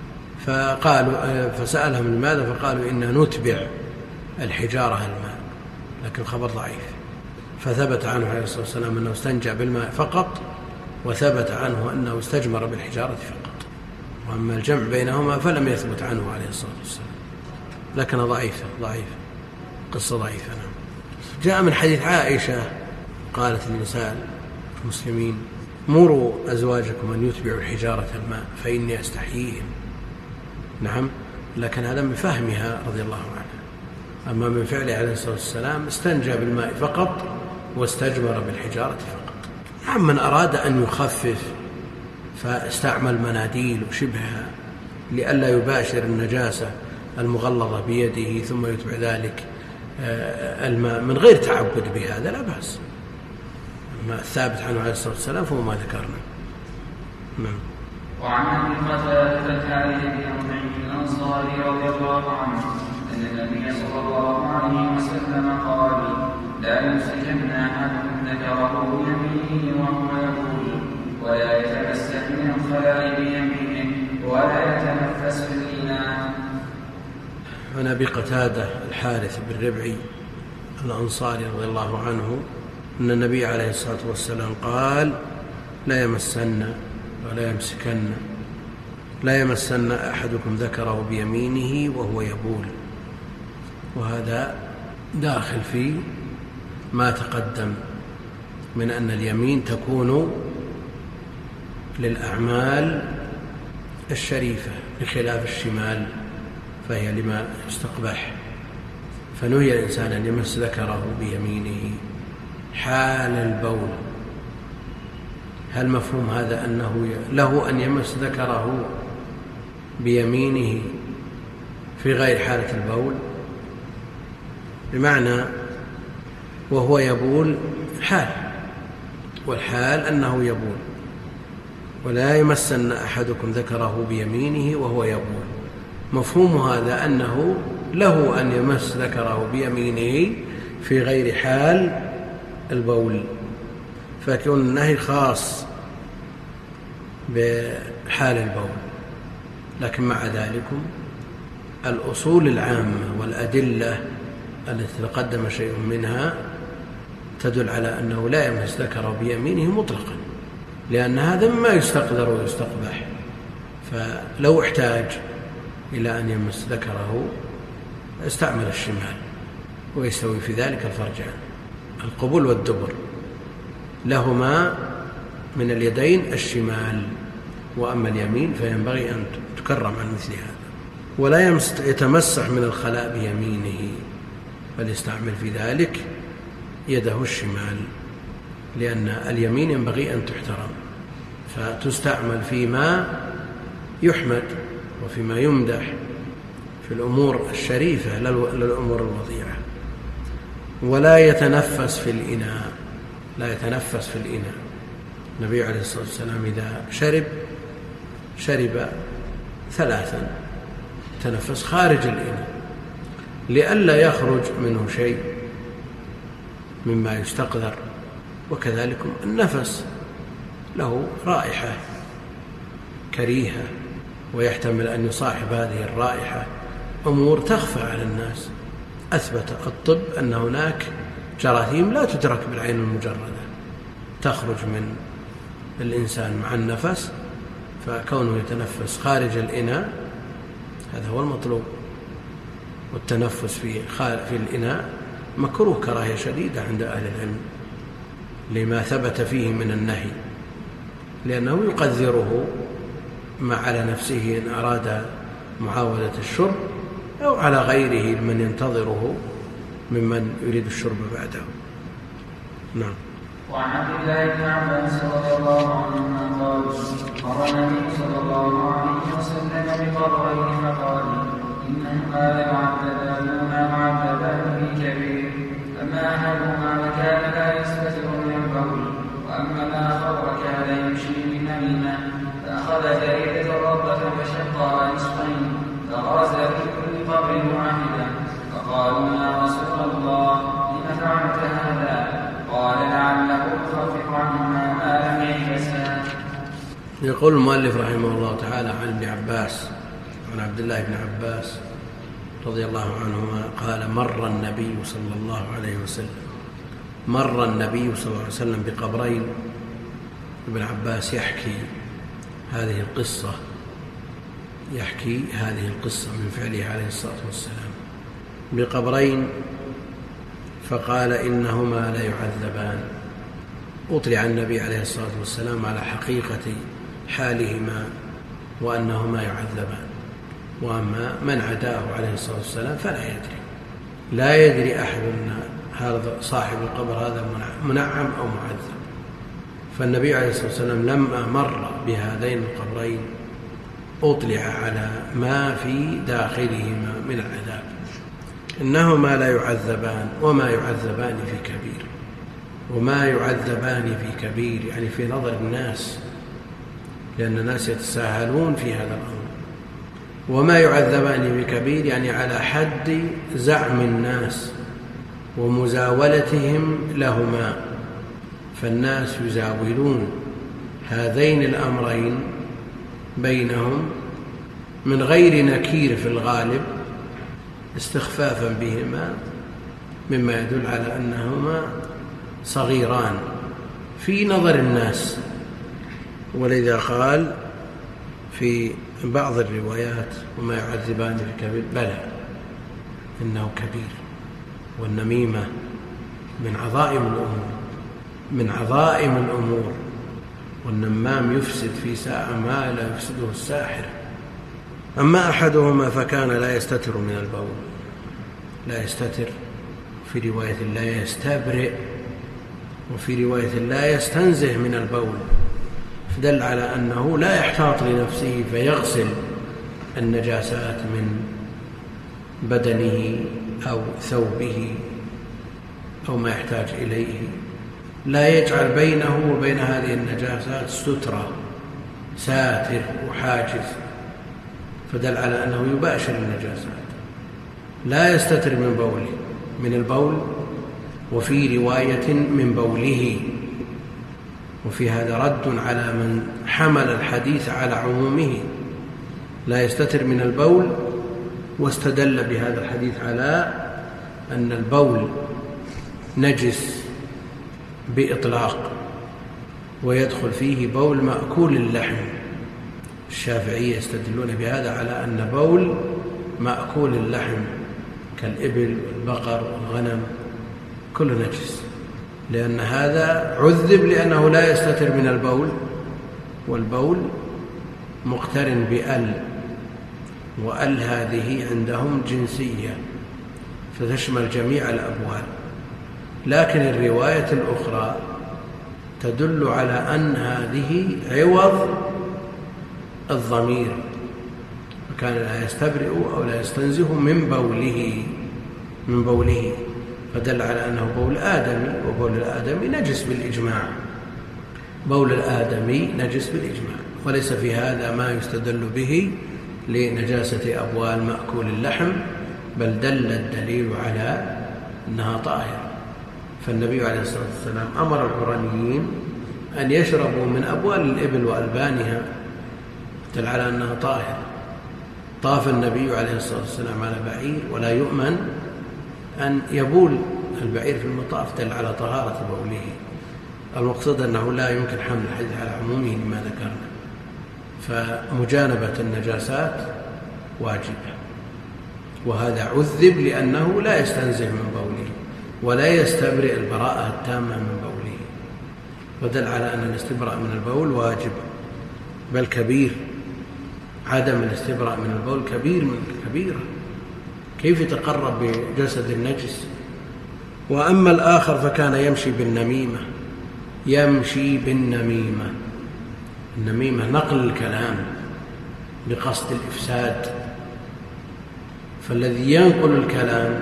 فقالوا فسألهم لماذا فقالوا إنا نتبع الحجارة الماء، لكن الخبر ضعيف. فثبت عنه عليه الصلاة والسلام أنه استنجى بالماء فقط، وثبت عنه أنه استجمر بالحجارة فقط. وأما الجمع بينهما فلم يثبت عنه عليه الصلاة والسلام، لكن ضعيفة ضعيفة قصة ضعيفة. نعم. جاء من حديث عائشة قالت للنساء المسلمين مروا أزواجكم أن يتبعوا الحجارة الماء فإني أستحييهم. نعم، لكن هذا من فهمها رضي الله عنها. أما من فعله عليه الصلاة والسلام استنجى بالماء فقط واستجمر بالحجارة فقط. نعم، من أراد أن يخفف فاستعمل مناديل وشبهها لئلا يباشر النجاسة المغلظة بيده ثم يتبع ذلك الماء من غير تعبد بهذا لا بأس. أما الثابت عنه عليه الصلاة والسلام فهو ما ذكرنا. نعم. وعن أبي قتادة الحارث بن ربيع الأنصاري رضي الله عنه أن النبي صلى الله عليه وسلم قال لا يمسكن أحدكم ذكره بيمينه وهو يقول ولا يتمسك من الخلاء بيمينه ولا يتنفس في الإناء. عن أبي قتادة الحارث بن ربيع الأنصاري رضي الله عنه أن النبي عليه الصلاة والسلام قال لا يمسن ولا يمسكن لا يمسن أحدكم ذكره بيمينه وهو يبول، وهذا داخل في ما تقدم من أن اليمين تكون للأعمال الشريفة بخلاف الشمال فهي لما يستقبح، فنهي الإنسان أن يمس ذكره بيمينه حال البول. هل مفهوم هذا أنه له أن يمس ذكره بيمينه في غير حالة البول؟ بمعنى وهو يبول حال، والحال أنه يبول، ولا يمسن أحدكم ذكره بيمينه وهو يبول. مفهوم هذا أنه له أن يمس ذكره بيمينه في غير حال البول، فيكون النهي خاص بحال البول. لكن مع ذلك الأصول العامة والأدلة التي تقدم شيء منها تدل على أنه لا يمس ذكره بيمينه مطلقا، لأن هذا مما يستقدر ويستقبح، فلو احتاج إلى أن يمس ذكره استعمل الشمال، ويستوي في ذلك الفرجان. القبول والدبر لهما من اليدين الشمال، وأما اليمين فينبغي أن تكرم عن مثل هذا. ولا يتمسح من الخلاء بيمينه، بل يستعمل في ذلك يده الشمال، لأن اليمين ينبغي أن تحترم، فتستعمل فيما يحمد وفيما يمدح في الأمور الشريفة للأمور الوضيعة. ولا يتنفس في الإناء، لا يتنفس في الإناء. النبي عليه الصلاة والسلام إذا شرب شرب ثلاثا، تنفس خارج الإناء لئلا يخرج منه شيء مما يستقذر. وكذلك النفس له رائحة كريهة، ويحتمل أن يصاحب هذه الرائحة أمور تخفى على الناس. أثبت الطب أن هناك جراثيم لا تدرك بالعين المجردة تخرج من الإنسان مع النفس، فكونه يتنفس خارج الإناء هذا هو المطلوب. والتنفس في في الإناء مكروه كراهية شديدة عند أهل العلم لما ثبت فيه من النهي، لأنه يقذره ما على نفسه إن أراد معاودة الشرب، أو على غيره من ينتظره ممن يريد الشرب بعده. نعم. وعن عبد الله بن عباس رضي الله عنهما قال مر النبي صلى الله عليه وسلم بقبرين فقال إنهما لمعذبان معذبان في كبير، أما أحدهما فكان لا يستتر من البول، وأما الآخر فكان يمشي بالنميمة، فأخذ جريدة ربة فشقها نصفين فغرز في كل قبر واحدة، فقالوا يا رسول الله لم فعلت هذا؟ قال لعله يخفف عنهما ما لم يحبسا. يقول المؤلف رحمه الله تعالى عن ابن عباس، عن عبد الله بن عباس رضي الله عنهما قال مر النبي صلى الله عليه وسلم مر النبي صلى الله عليه وسلم بقبرين. ابن عباس يحكي هذه القصة يحكي هذه القصة من فعله عليه الصلاة والسلام بقبرين، فقال إنهما لا يعذبان. أطلع النبي عليه الصلاة والسلام على حقيقة حالهما وأنهما يعذبان، وأما من عداه عليه الصلاة والسلام فلا يدري لا يدري أحد هذا صاحب القبر هذا منعم أو معذب. فالنبي عليه الصلاة والسلام لما مر بهذين القبرين أطلع على ما في داخلهما من العذاب. إنهما لا يعذبان وما يعذبان في كبير. وما يعذبان في كبير يعني في نظر الناس، لأن الناس يتساهلون في هذا الأمر. وما يعذبان في كبير يعني على حد زعم الناس ومزاولتهم لهما، فالناس يزاولون هذين الأمرين بينهم من غير نكير في الغالب استخفافا بهما، مما يدل على أنهما صغيران في نظر الناس، ولذا قال في بعض الروايات وما يعذبان في الكبير بلى إنه كبير. والنميمة من عظائم الأمور من عظائم الأمور والنمام يفسد في ساعة ما لا يفسده الساحر. أما أحدهما فكان لا يستتر من البول، لا يستتر، في رواية لا يستبرئ، وفي رواية لا يستنزه من البول، فدل على أنه لا يحتاط لنفسه فيغسل النجاسات من بدنه أو ثوبه أو ما يحتاج إليه، لا يجعل بينه وبين هذه النجاسات سترة، ساتر وحاجز، فدل على أنه يباشر النجاسات. لا يستتر من بوله من البول، وفي رواية من بوله، وفي هذا رد على من حمل الحديث على عمومه، لا يستتر من البول، واستدل بهذا الحديث على أن البول نجس بإطلاق، ويدخل فيه بول مأكول اللحم. الشافعية يستدلون بهذا على أن بول مأكول اللحم كالإبل والبقر والغنم كله نجس، لأن هذا عذب لأنه لا يستتر من البول، والبول مقترن بأل، وأل هذه عندهم جنسية فتشمل جميع الأبوال. لكن الرواية الأخرى تدل على أن هذه عوض الضمير، فكان لا يستبرئ أو لا يستنزه من بوله من بوله فدل على أنه بول آدمي، وبول الآدمي نجس بالإجماع، بول الآدمي نجس بالإجماع، وليس في هذا ما يستدل به لنجاسة أبوال مأكول اللحم، بل دل الدليل على أنها طاهرة. فالنبي عليه الصلاة والسلام أمر الحرميين أن يشربوا من أبوال الإبل وألبانها، دل على أنها طاهرة. طاف النبي عليه الصلاة والسلام على بعير ولا يؤمن أن يبول البعير في المطاف، دل على طهارة بوله. المقصود أنه لا يمكن حمل الحديث على عمومه لما ذكرنا، فمجانبة النجاسات واجبة، وهذا عذب لأنه لا يستنزه من بوله ولا يستبرئ البراءة التامة من بوله، ودل على أن الاستبراء من البول واجب بل كبير. عدم الاستبراء من البول كبير من الكبيرة، كيف يتقرب بجسد النجس؟ وأما الآخر فكان يمشي بالنميمة يمشي بالنميمة النميمة نقل الكلام بقصد الإفساد، فالذي ينقل الكلام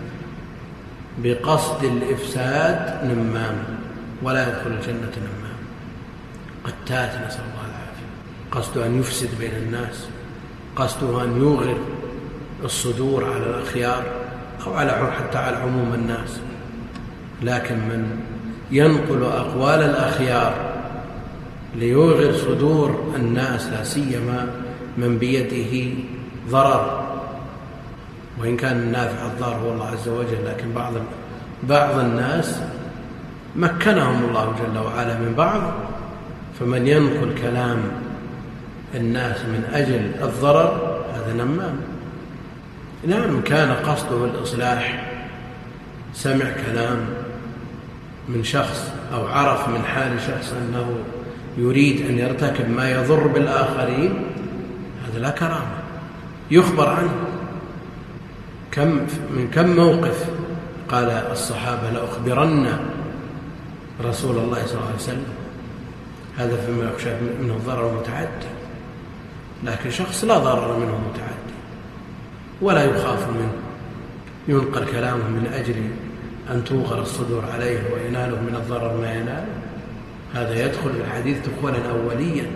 بقصد الإفساد نمام، ولا يدخل الجنة نمام، قتات، نسأل الله العافية. قصده أن يفسد بين الناس، قصده أن يوغر الصدور على الأخيار أو على حتى على عموم الناس. لكن من ينقل أقوال الأخيار ليوغر صدور الناس، لا سيما من بيده ضرر، وإن كان النافع الضار هو الله عز وجل، لكن بعض بعض الناس مكنهم الله جل وعلا من بعض، فمن ينقل كلام الناس من أجل الضرر هذا نمام. نعم، كان قصده الإصلاح، سمع كلام من شخص أو عرف من حال شخص أنه يريد أن يرتكب ما يضر بالآخرين، هذا لا كرامة، يخبر عنه. كم من كم موقف قال الصحابة لأخبرن رسول الله صلى الله عليه وسلم، هذا فيما يخشى منه الضرر المتعدي. لكن شخص لا ضرر منه متعدي ولا يخاف منه، ينقل كلامه من أجل أن توغر الصدور عليه ويناله من الضرر ما يناله، هذا يدخل في الحديث دخولا أوليا.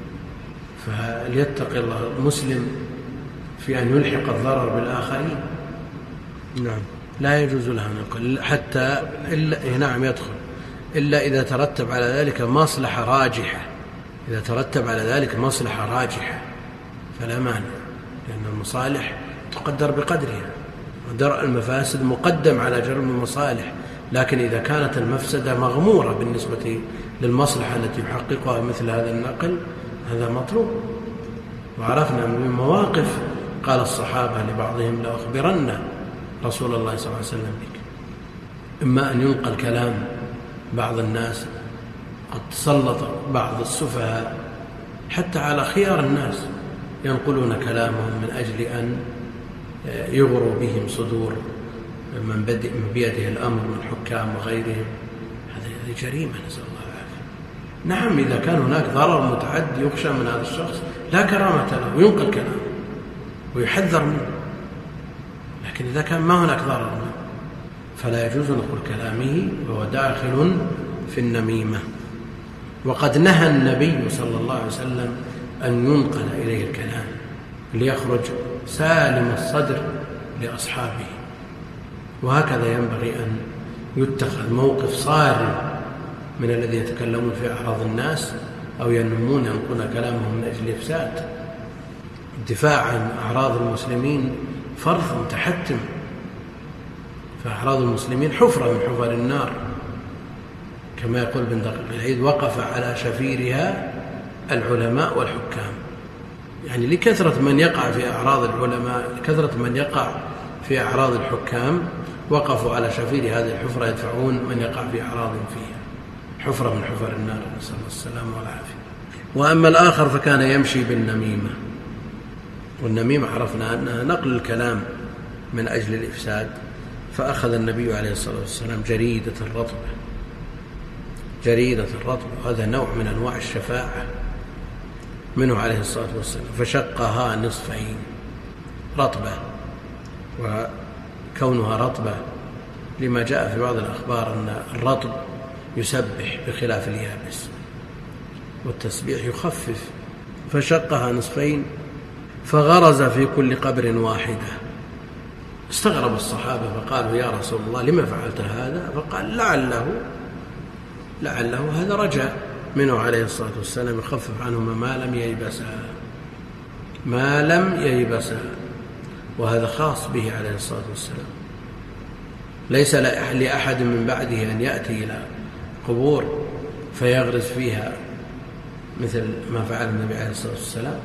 فليتقي الله المسلم في أن يلحق الضرر بالآخرين. نعم، لا يجوز له أن ينقل حتى إلا نعم يدخل إلا إذا ترتب على ذلك مصلحة راجحة، إذا ترتب على ذلك مصلحة راجحة فلا مانع، لأن المصالح تقدر بقدرها، ودرء المفاسد مقدم على جلب المصالح، لكن إذا كانت المفسدة مغمورة بالنسبة للمصلحة التي يحققها مثل هذا النقل هذا مطلوب. وعرفنا من مواقف قال الصحابة لبعضهم لأخبرن رسول الله صلى الله عليه وسلم بك. إما أن ينقل كلام بعض الناس، قد تسلط بعض السفهاء حتى على خيار الناس ينقلون كلامهم من أجل أن يغروا بهم صدور من بيده الأمر من حكام وغيرهم. هذه جريمة، نسأل الله العافية. نعم، إذا كان هناك ضرر متعدي يخشى من هذا الشخص لا كرامة له وينقل كلامه ويحذر منه، لكن إذا كان ما هناك ضرر منه فلا يجوز نقل كلامه وهو داخل في النميمة. وقد نهى النبي صلى الله عليه وسلم أن ينقل إليه الكلام ليخرج سالم الصدر لأصحابه. وهكذا ينبغي أن يتخذ موقف صارم من الذين يتكلمون في أعراض الناس أو ينمون ينقلون كلامهم من أجل إفساد. الدفاع عن أعراض المسلمين فرض متحتم، فأعراض المسلمين حفرة من حفر النار، كما يقول ابن دقيق العيد: وقف على شفيرها العلماء والحكام. يعني لكثرة من يقع في أعراض العلماء، لكثرة من يقع في أعراض الحكام، وقفوا على شفير هذه الحفرة يدفعون من يقع في أعراض فيها، حفرة من حفر النار، نسأل الله السلامة والعافية. وأما الآخر فكان يمشي بالنميمة، والنميمة عرفنا أنها نقل الكلام من أجل الإفساد. فأخذ النبي عليه الصلاة والسلام جريدة الرطبة، جريدة الرطبة هذا نوع من أنواع الشفاعة منه عليه الصلاة والسلام، فشقها نصفين رطبة. وكونها رطبة لما جاء في بعض الأخبار أن الرطب يسبح بخلاف اليابس، والتسبيح يخفف. فشقها نصفين فغرز في كل قبر واحدة. استغرب الصحابة فقالوا: يا رسول الله لما فعلت هذا؟ فقال: لعله لعله هذا رجاء منه عليه الصلاة والسلام يخفف عنهما ما لم ييبسا، ما لم ييبسا. وهذا خاص به عليه الصلاة والسلام، ليس لأحد من بعده أن يأتي إلى قبور فيغرز فيها مثل ما فعل النبي عليه الصلاة والسلام،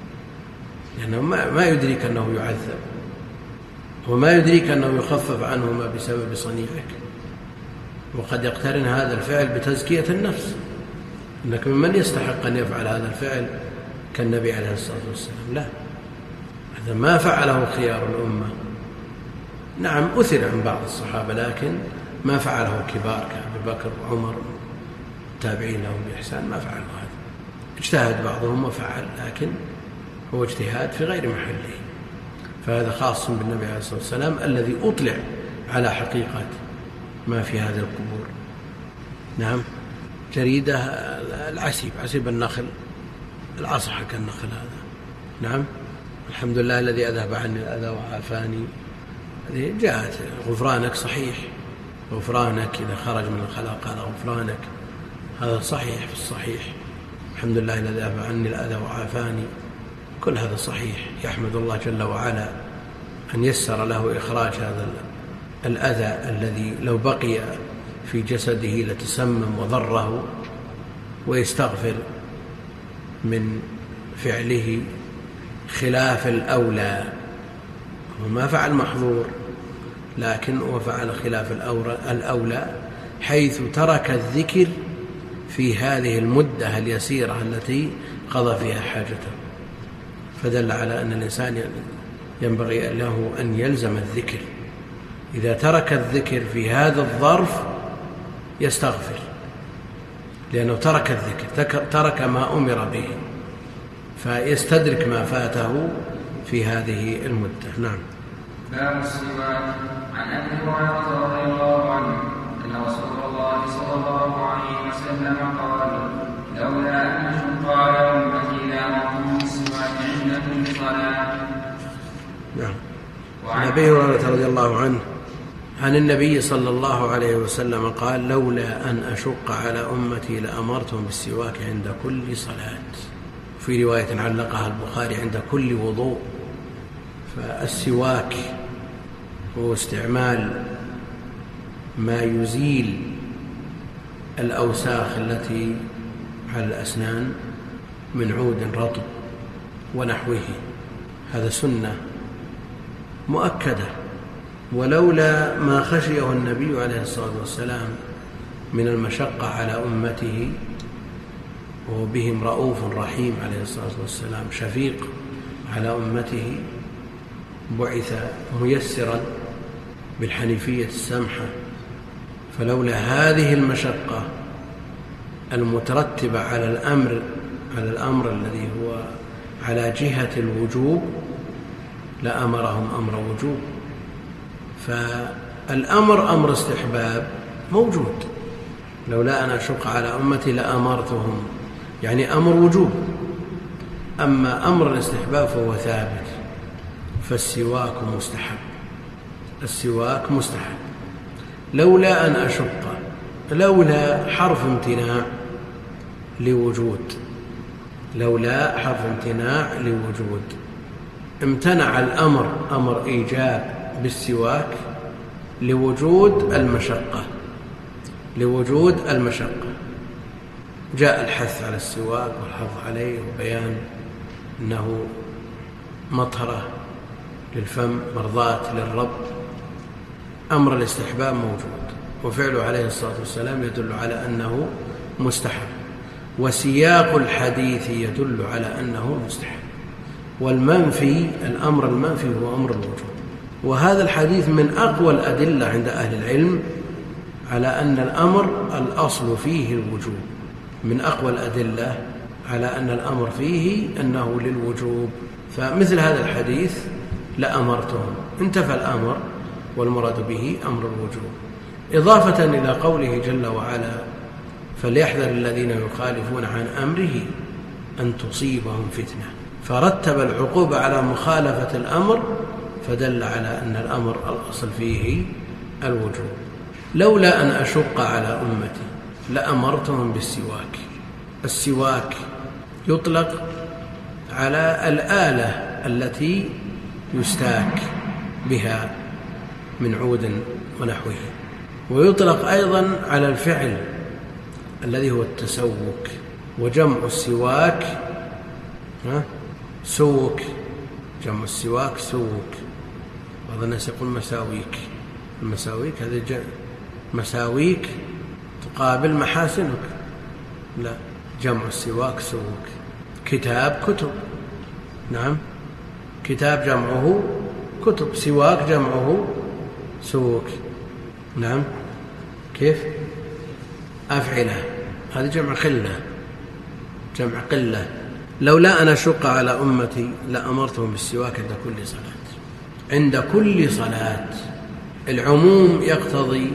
لأنه ما يدريك أنه يعذب، وما يدريك أنه يخفف عنهما بسبب صنيعك. وقد يقترن هذا الفعل بتزكية النفس، إنك ممن يستحق أن يفعل هذا الفعل كالنبي عليه الصلاة والسلام. لا، هذا ما فعله خيار الأمة. نعم أثر عن بعض الصحابة، لكن ما فعله كبار كأبي بكر وعمر التابعين لهم بإحسان، ما فعلوا هذا. اجتهد بعضهم وفعل، لكن هو اجتهاد في غير محله. فهذا خاص بالنبي عليه الصلاة والسلام الذي أطلع على حقيقة ما في هذه القبور. نعم، جريدة العسيب، عسيب النخل، العصا حق النخل هذا. نعم، الحمد لله الذي أذهب عني الأذى وعافاني. هذه جاءت غفرانك صحيح، غفرانك إذا خرج من الخلاء قال غفرانك، هذا صحيح في الصحيح. الحمد لله الذي أذهب عني الأذى وعافاني، كل هذا صحيح. يحمد الله جل وعلا أن يسر له إخراج هذا الأذى الذي لو بقي في جسده لتسمم وضره، ويستغفر من فعله خلاف الأولى. وما فعل محظور، لكن وفعل خلاف الأولى، حيث ترك الذكر في هذه المدة اليسيرة التي قضى فيها حاجته. فدل على أن الإنسان ينبغي له أن يلزم الذكر. إذا ترك الذكر في هذا الظرف يستغفر، لأنه ترك الذكر، ترك ما أمر به، فيستدرك ما فاته في هذه المدة. نعم. باب السواك. عن أبي هريرة رضي الله عنه أن رسول الله صلى الله عليه وسلم قال: لولا أن أشق على أمتي لأمرتهم بالسواك عند كل صلاة. نعم. عن أبي هريرة رضي الله عنه عن النبي صلى الله عليه وسلم قال: لولا أن أشق على أمتي لأمرتهم بالسواك عند كل صلاة. في رواية علقها البخاري عند كل وضوء. فالسواك هو استعمال ما يزيل الأوساخ التي على الأسنان من عود رطب ونحوه. هذا سنة مؤكدة، ولولا ما خشيه النبي عليه الصلاة والسلام من المشقة على أمته، وهو بهم رؤوف رحيم عليه الصلاة والسلام، شفيق على أمته، بعث ميسرا بالحنيفية السمحة. فلولا هذه المشقة المترتبة على الأمر على الأمر الذي هو على جهة الوجوب لأمرهم أمر وجوب. فالأمر أمر استحباب موجود، لولا أن أشق على أمتي لأمرتهم، يعني أمر وجوب. أما أمر الاستحباب فهو ثابت. فالسواك مستحب، السواك مستحب لولا أن أشق، لولا حرف امتناع لوجود، لولا حرف امتناع لوجود. امتنع الأمر أمر إيجاب بالسواك لوجود المشقة، لوجود المشقة. جاء الحث على السواك والحظ عليه وبيان أنه مطهرة للفم مرضاة للرب. أمر الاستحباب موجود، وفعله عليه الصلاة والسلام يدل على أنه مستحب، وسياق الحديث يدل على أنه مستحب. والمنفي، الأمر المنفي هو أمر الوجوب. وهذا الحديث من أقوى الأدلة عند أهل العلم على أن الأمر الأصل فيه الوجوب، من أقوى الأدلة على أن الأمر فيه أنه للوجوب. فمثل هذا الحديث لأمرتهم، انتفى الأمر والمراد به أمر الوجوب. إضافة إلى قوله جل وعلا: فليحذر الذين يخالفون عن أمره أن تصيبهم فتنة، فرتب العقوبة على مخالفة الأمر، فدل على أن الأمر الأصل فيه الوجوب. لولا أن أشق على أمتي لأمرتهم بالسواك. السواك يطلق على الآلة التي يستاك بها من عود ونحوه، ويطلق أيضا على الفعل الذي هو التسوك. وجمع السواك سوك، جمع السواك سوك. بعض الناس يقول مساويك، المساويك هذه جمع مساويك تقابل محاسنك، لا، جمع السواك سوك. كتاب كتب، نعم، كتاب جمعه كتب، سواك جمعه سوك، نعم. كيف؟ أفعلة، هذه جمع قلة، جمع قلة. لولا أن أشق على أمتي لأمرتهم بالسواك عند كل صلاة. عند كل صلاة، العموم يقتضي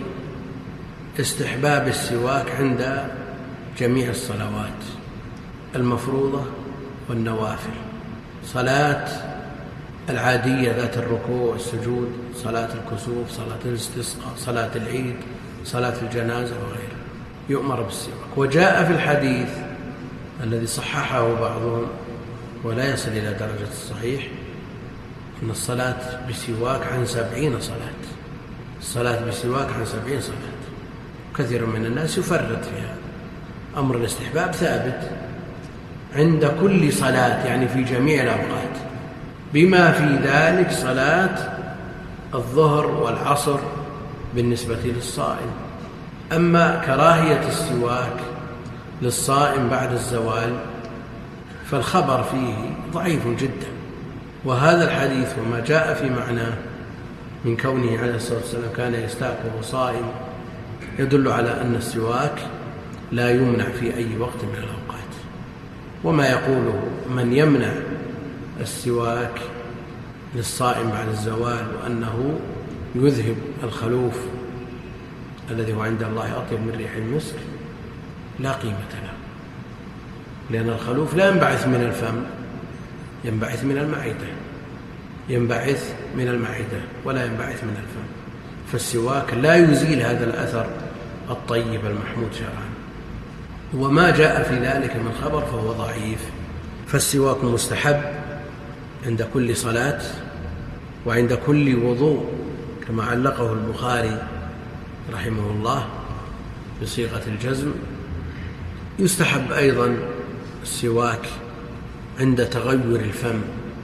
استحباب السواك عند جميع الصلوات المفروضة والنوافل. صلاة العادية ذات الركوع والسجود، صلاة الكسوف، صلاة الاستسقاء، صلاة العيد، صلاة الجنازة وغيرها، يؤمر بالسواك. وجاء في الحديث الذي صححه بعضهم ولا يصل إلى درجة الصحيح أن الصلاة بسواك عن سبعين صلاة، الصلاة بسواك عن سبعين صلاة. كثير من الناس يفرط فيها. أمر الاستحباب ثابت عند كل صلاة، يعني في جميع الأوقات، بما في ذلك صلاة الظهر والعصر بالنسبة للصائم. أما كراهية السواك للصائم بعد الزوال فالخبر فيه ضعيف جدا، وهذا الحديث وما جاء في معناه من كونه عليه الصلاة والسلام كان يستاك وهو صائم يدل على أن السواك لا يمنع في أي وقت من الأوقات. وما يقوله من يمنع السواك للصائم بعد الزوال وأنه يذهب الخلوف الذي هو عند الله أطيب من ريح المسك لا قيمة له، لأن الخلوف لا ينبعث من الفم، ينبعث من المعدة، ينبعث من المعدة ولا ينبعث من الفم. فالسواك لا يزيل هذا الأثر الطيب المحمود شرعا، وما جاء في ذلك من خبر فهو ضعيف. فالسواك مستحب عند كل صلاة وعند كل وضوء، كما علقه البخاري رحمه الله بصيغة الجزم. يستحب أيضا السواك عند تغير الفم،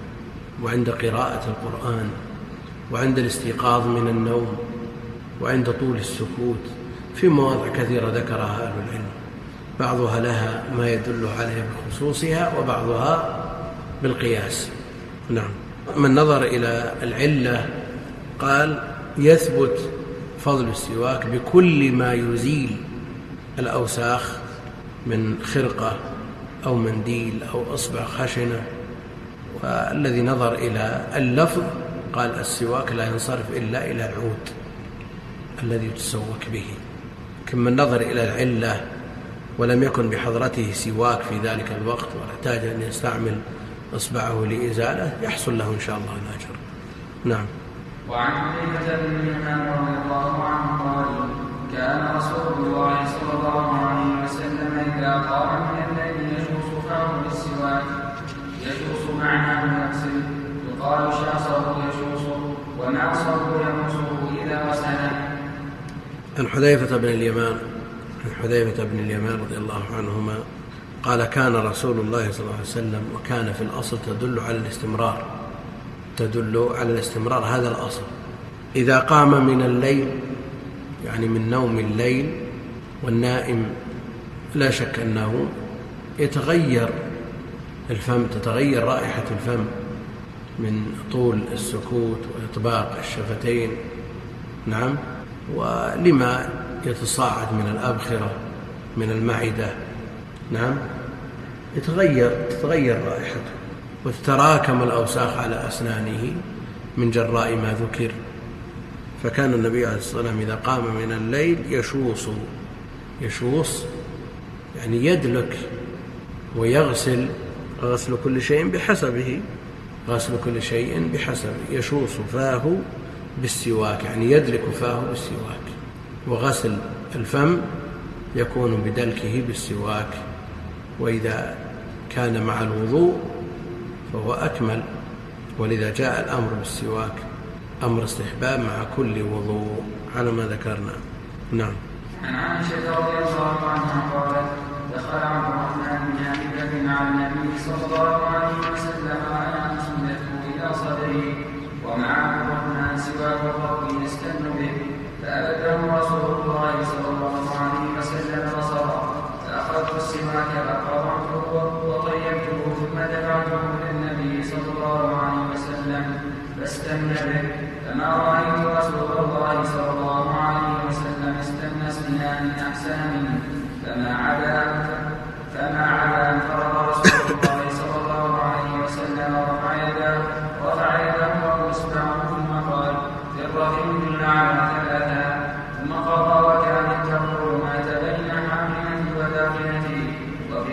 وعند قراءة القرآن، وعند الاستيقاظ من النوم، وعند طول السكوت، في مواضع كثيرة ذكرها أهل العلم، بعضها لها ما يدل عليها بخصوصها وبعضها بالقياس. نعم. من نظر إلى العلة قال يثبت فضل السواك بكل ما يزيل الأوساخ من خرقة أو منديل أو إصبع خشنة. والذي نظر إلى اللفظ قال السواك لا ينصرف إلا إلى العود الذي تسوك به. كمن نظر إلى العلة ولم يكن بحضرته سواك في ذلك الوقت واحتاج أن يستعمل إصبعه لإزالة يحصل له إن شاء الله الأجر. نعم. وعن حذيفة بن اليمان رضي الله عنه قال كان رسول الله صلى الله عليه وسلم إذا قام من الليل يشوص فاه بالسواك، يشوص معناه يغسل، يقال شاصه يشوص ومعصه يمسه إذا غسله. عن حذيفة بن اليمان عن حذيفة بن اليمان رضي الله عنهما قال كان رسول الله صلى الله عليه وسلم، وكان في الأصل تدل على الاستمرار تدل على الاستمرار هذا الأصل، إذا قام من الليل يعني من نوم الليل، والنائم لا شك أنه يتغير الفم، تتغير رائحة الفم من طول السكوت وإطباق الشفتين. نعم. ولما يتصاعد من الأبخرة من المعدة. نعم. يتغير تتغير رائحته وتتراكم الأوساخ على أسنانه من جراء ما ذكر. فكان النبي عليه الصلاة والسلام إذا قام من الليل يشوص يشوص يعني يدلك ويغسل، غسل كل شيء بحسبه غسل كل شيء بحسبه يشوص فاه بالسواك يعني يدلك فاه بالسواك، وغسل الفم يكون بدلكه بالسواك، وإذا كان مع الوضوء فهو أكمل، ولذا جاء الأمر بالسواك أمر استحباب مع كل وضوء على ما ذكرنا. نعم. عن عائشة رضي الله عنها قالت دخل عبد الرحمن بن أبي بكر على النبي صلى الله عليه وسلم وأنا مسندته إلى صدري ومع عبد الرحمن سواك الرب يستن به، فأبده رسول الله صلى الله عليه وسلم بصرا، فأخذت السواك فقطعته وطيبته ثم دفعته إلى النبي صلى الله عليه وسلم فاستن به، فما رأيت رسول الله صلى الله عليه وسلم استن استنان أحسن منه، فما عدا فما عدا أن فرض رسول الله صلى الله عليه وسلم ورفع يده رفع يده وإصبعه ثم قال في الرحم على ثلاثة، ثم قضى وكانت تقول ما بين حاملتي وداخلتي، وفي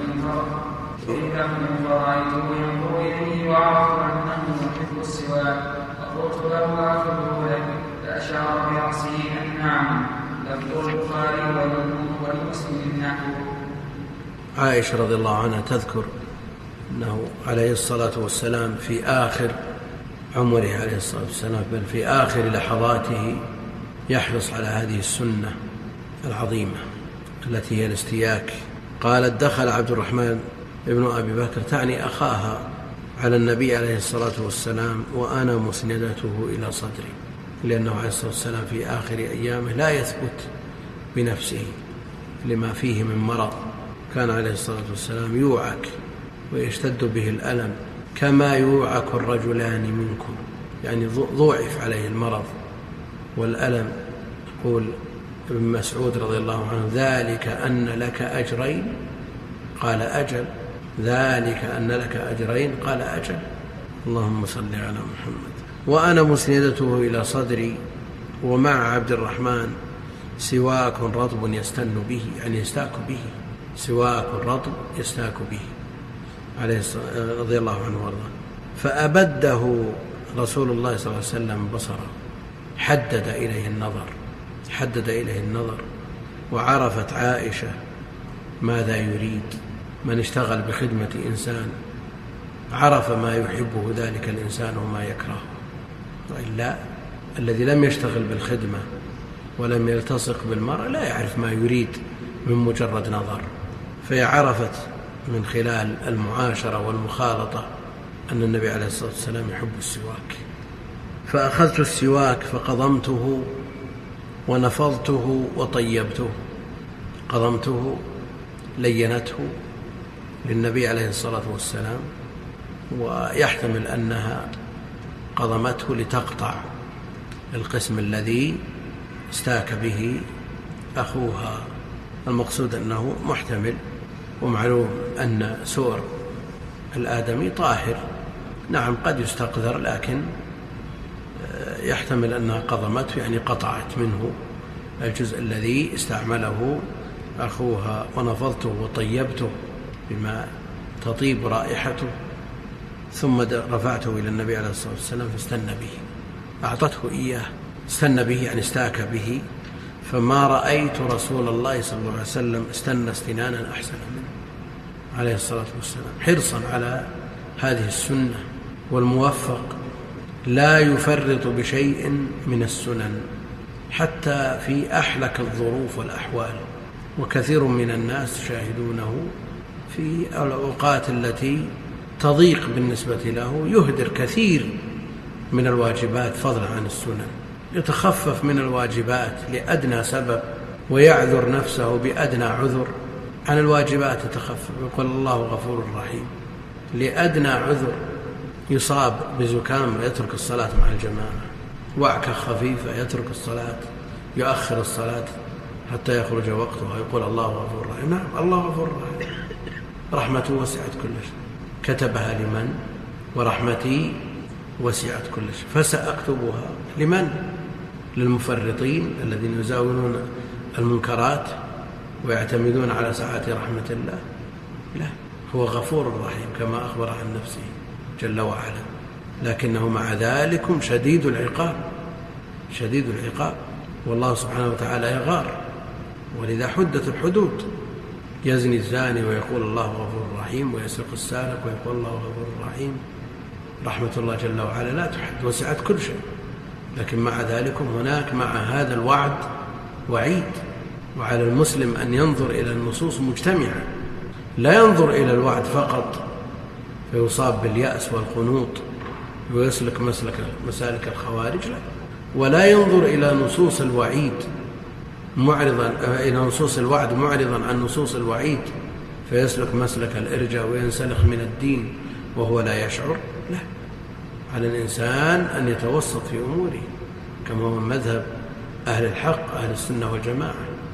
لفظ فرأيته ينظر إليه وعرفت أنه يحب السواك، فقلت له آخذه لك، فأشار برأسه أن نعم. لفظ البخاري ولمسلم نحو. عائشة رضي الله عنها تذكر أنه عليه الصلاة والسلام في آخر عمره عليه الصلاة والسلام بل في آخر لحظاته يحرص على هذه السنة العظيمة التي هي الاستياك. قالت دخل عبد الرحمن ابن أبي بكر تعني أخاها على النبي عليه الصلاة والسلام وأنا مسندته إلى صدري، لأنه عليه الصلاة والسلام في آخر أيامه لا يثبت بنفسه لما فيه من مرض، كان عليه الصلاة والسلام يوعك ويشتد به الألم كما يوعك الرجلان منكم، يعني ضعف عليه المرض والألم. يقول ابن مسعود رضي الله عنه ذلك أن لك أجرين قال أجل، ذلك أن لك أجرين قال أجل، اللهم صل على محمد. وأنا مسندته إلى صدري ومع عبد الرحمن سواك رطب يستن به يعني يستاك به، سواك رطب يستاك به عليه رضي الله عنه وارضاه. فأبده رسول الله صلى الله عليه وسلم بصره، حدد إليه النظر حدد إليه النظر وعرفت عائشة ماذا يريد. من اشتغل بخدمة إنسان عرف ما يحبه ذلك الإنسان وما يكرهه، وإلا الذي لم يشتغل بالخدمة ولم يلتصق بالمرأة لا يعرف ما يريد من مجرد نظر، فهي عرفت من خلال المعاشرة والمخالطة أن النبي عليه الصلاة والسلام يحب السواك. فأخذت السواك فقضمته ونفضته وطيبته. قضمته لينته للنبي عليه الصلاة والسلام، ويحتمل أنها قضمته لتقطع القسم الذي استاك به أخوها. المقصود أنه محتمل، ومعلوم أن سؤر الآدمي طاهر، نعم قد يستقذر، لكن يحتمل أنها قضمته يعني قطعت منه الجزء الذي استعمله أخوها. ونفضته وطيبته بما تطيب رائحته، ثم رفعته إلى النبي عليه الصلاة والسلام فاستنى به. أعطته إياه، استنى به يعني استاك به، فما رأيت رسول الله صلى الله عليه وسلم استنى استنانا أحسن منه عليه الصلاة والسلام، حرصا على هذه السنة. والموفق لا يفرط بشيء من السنن حتى في أحلك الظروف والأحوال، وكثير من الناس شاهدونه في الأوقات التي تضيق بالنسبة له يهدر كثير من الواجبات فضلا عن السنن، يتخفف من الواجبات لأدنى سبب ويعذر نفسه بأدنى عذر عن الواجبات، يتخفف يقول الله غفور رحيم. لأدنى عذر يصاب بزكام يترك الصلاة مع الجماعة، وعكة خفيفة يترك الصلاة، يؤخر الصلاة حتى يخرج وقتها، يقول الله غفور رحيم. نعم الله غفور رحيم، رحمته وسعت كل شيء، كتبها لمن؟ ورحمتي وسعت كل شيء فسأكتبها لمن؟ للمفرطين الذين يزاولون المنكرات ويعتمدون على سعة رحمة الله. لا، هو غفور رحيم كما أخبر عن نفسه جل وعلا، لكنه مع ذلك شديد العقاب، شديد العقاب، والله سبحانه وتعالى يغار، ولذا حدت الحدود. يزني الزاني ويقول الله غفور رحيم، ويسرق السارق ويقول الله غفور رحيم. رحمة الله جل وعلا لا تحد، وسعت كل شيء، لكن مع ذلك هناك مع هذا الوعد وعيد. وعلى المسلم أن ينظر إلى النصوص مجتمعة، لا ينظر إلى الوعد فقط فيصاب باليأس والقنوط ويسلك مسلك مسالك الخوارج، لا، ولا ينظر إلى نصوص الوعيد معرضا إلى نصوص الوعد معرضا عن نصوص الوعيد فيسلك مسلك الإرجاء وينسلخ من الدين وهو لا يشعر. لا، على الإنسان أن يتوسط في أموره كما هو مذهب أهل الحق أهل السنة والجماعة.